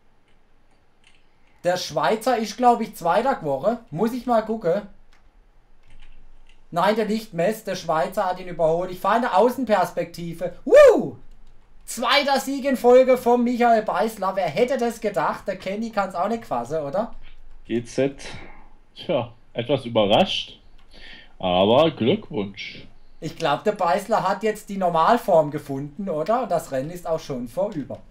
Speaker 1: Der Schweizer ist, glaube ich, Zweiter geworden. Muss ich mal gucken. Nein, der Lichtmess. Der Schweizer hat ihn überholt. Ich fahre in der Außenperspektive. Woo! Zweiter Sieg in Folge von Michael Beißler. Wer hätte das gedacht? Der Kenny kann es auch nicht fassen, oder?
Speaker 2: GZ.
Speaker 3: Tja, etwas überrascht. Aber Glückwunsch.
Speaker 1: Ich glaube, der Beißler hat jetzt die Normalform gefunden, oder? Und das Rennen ist auch schon vorüber.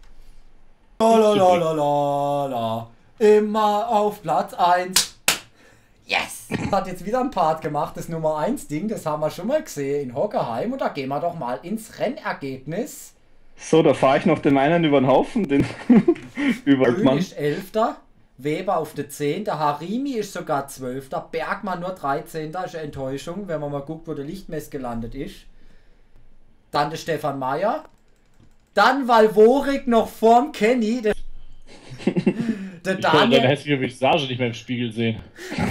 Speaker 1: Lalalala. Immer auf Platz 1. Yes! Hat jetzt wieder ein Part gemacht, das Nummer 1 Ding, das haben wir schon mal gesehen in Hockerheim. Und da gehen wir doch mal ins Rennergebnis.
Speaker 2: So, da fahre ich noch den einen über den Haufen, den
Speaker 1: Grün ist 11. Weber auf der 10. Der Harimi ist sogar 12. Bergmann nur 13. Das ist eine Enttäuschung, wenn man mal guckt, wo der Lichtmess gelandet ist. Dann der Stefan Meyer. Dann Valvorik noch vorm Kenny. Der
Speaker 3: Ich kann deine hässliche Visage nicht mehr im Spiegel sehen.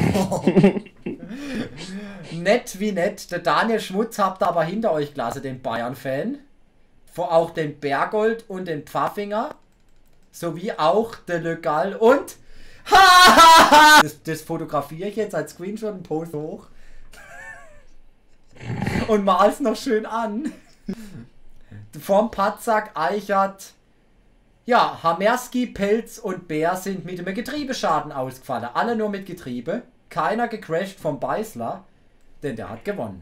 Speaker 1: Nett wie nett. Der Daniel Schmutz habt ihr aber hinter euch gelassen, den Bayern-Fan. Vor auch den Bergold und den Pfaffinger. Sowie auch der Le Gall und... Das fotografiere ich jetzt als Screenshot und post hoch. Und mal's noch schön an. Vom Patzak, Eichert... Ja, Hamerski, Pelz und Bär sind mit dem Getriebeschaden ausgefallen. Alle nur mit Getriebe. Keiner gecrashed vom Beißler, denn der hat gewonnen.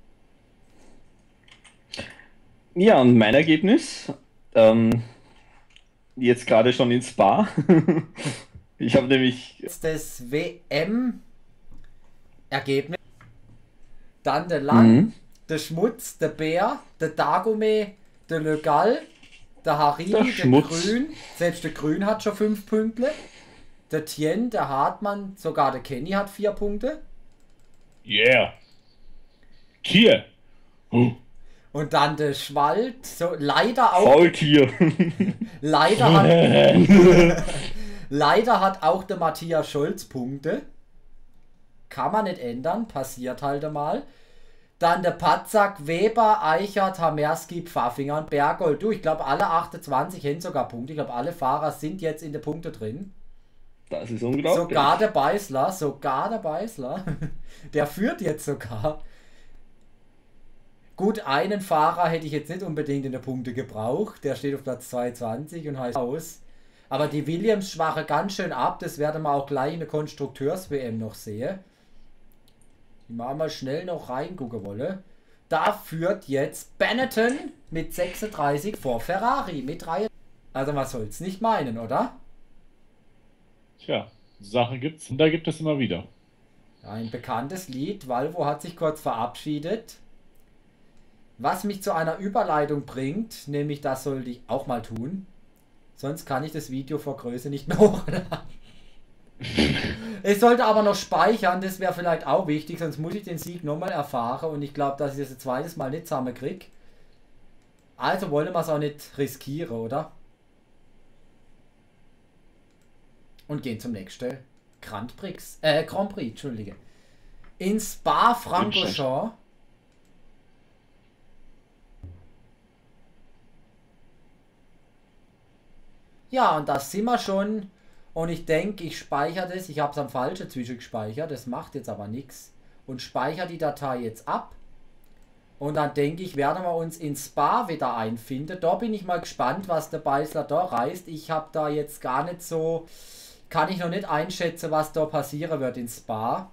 Speaker 2: Ja, und mein Ergebnis, jetzt gerade schon in Spa. Ich habe nämlich...
Speaker 1: Das WM-Ergebnis. Dann der Lang, der Schmutz, der Bär, der Dagome, der Le Gall, der Harimi, der Grün. Selbst der Grün hat schon 5 Punkte. Der Tien, der Hartmann, sogar der Kenny hat 4 Punkte.
Speaker 3: Yeah. Tier.
Speaker 1: Und dann der Schwald, so leider auch.
Speaker 2: Faultier.
Speaker 1: Leider hat auch der Matthias Scholz Punkte. Kann man nicht ändern, passiert halt einmal. Dann der Patzak, Weber, Eichert, Hamerski, Pfaffinger und Bergold. Du, ich glaube alle 28 haben sogar Punkte. Ich glaube alle Fahrer sind jetzt in den Punkte drin.
Speaker 2: Das ist unglaublich.
Speaker 1: Sogar der Beißler. Der führt jetzt sogar. Gut, einen Fahrer hätte ich jetzt nicht unbedingt in der Punkte gebraucht. Der steht auf Platz 22 und heißt aus. Aber die Williams schwache ganz schön ab. Das werden wir auch gleich in der Konstrukteurs-WM noch sehen. Ich mal schnell noch reingucken wolle. Da führt jetzt Benetton mit 36 vor Ferrari mit 3. Also man soll es nicht meinen, oder?
Speaker 3: Tja, Sachen gibt's und da gibt es immer wieder.
Speaker 1: Ein bekanntes Lied. Valvo hat sich kurz verabschiedet. Was mich zu einer Überleitung bringt, nämlich das sollte ich auch mal tun. Sonst kann ich das Video vor Größe nicht mehr hochladen. Ich sollte aber noch speichern, das wäre vielleicht auch wichtig, sonst muss ich den Sieg nochmal erfahren und ich glaube, dass ich das ein zweites Mal nicht zusammenkriege. Also wollen wir es auch nicht riskieren, oder? Und gehen zum nächsten Grand Prix, Entschuldige. In Spa-Francorchamps. Ja, und da sind wir schon. Und ich denke, ich speichere das. Ich habe es am falschen zwischengespeichert. Das macht jetzt aber nichts. Und speichere die Datei jetzt ab. Und dann denke ich, werden wir uns in Spa wieder einfinden. Da bin ich mal gespannt, was der Beißler da reißt. Ich habe da jetzt gar nicht so... Kann ich noch nicht einschätzen, was da passieren wird in Spa.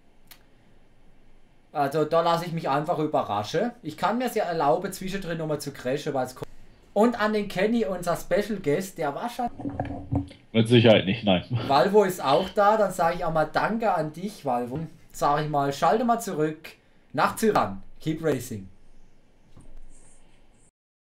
Speaker 1: Also da lasse ich mich einfach überraschen. Ich kann mir es ja erlauben, zwischendrin nochmal zu crashen, weil es... Und an den Kenny, unser Special Guest, der war schon...
Speaker 3: Mit Sicherheit nicht, nein.
Speaker 1: Valvo ist auch da, dann sage ich auch mal Danke an dich, Valvo. Sage ich mal, schalte mal zurück nach Zyran. Keep racing.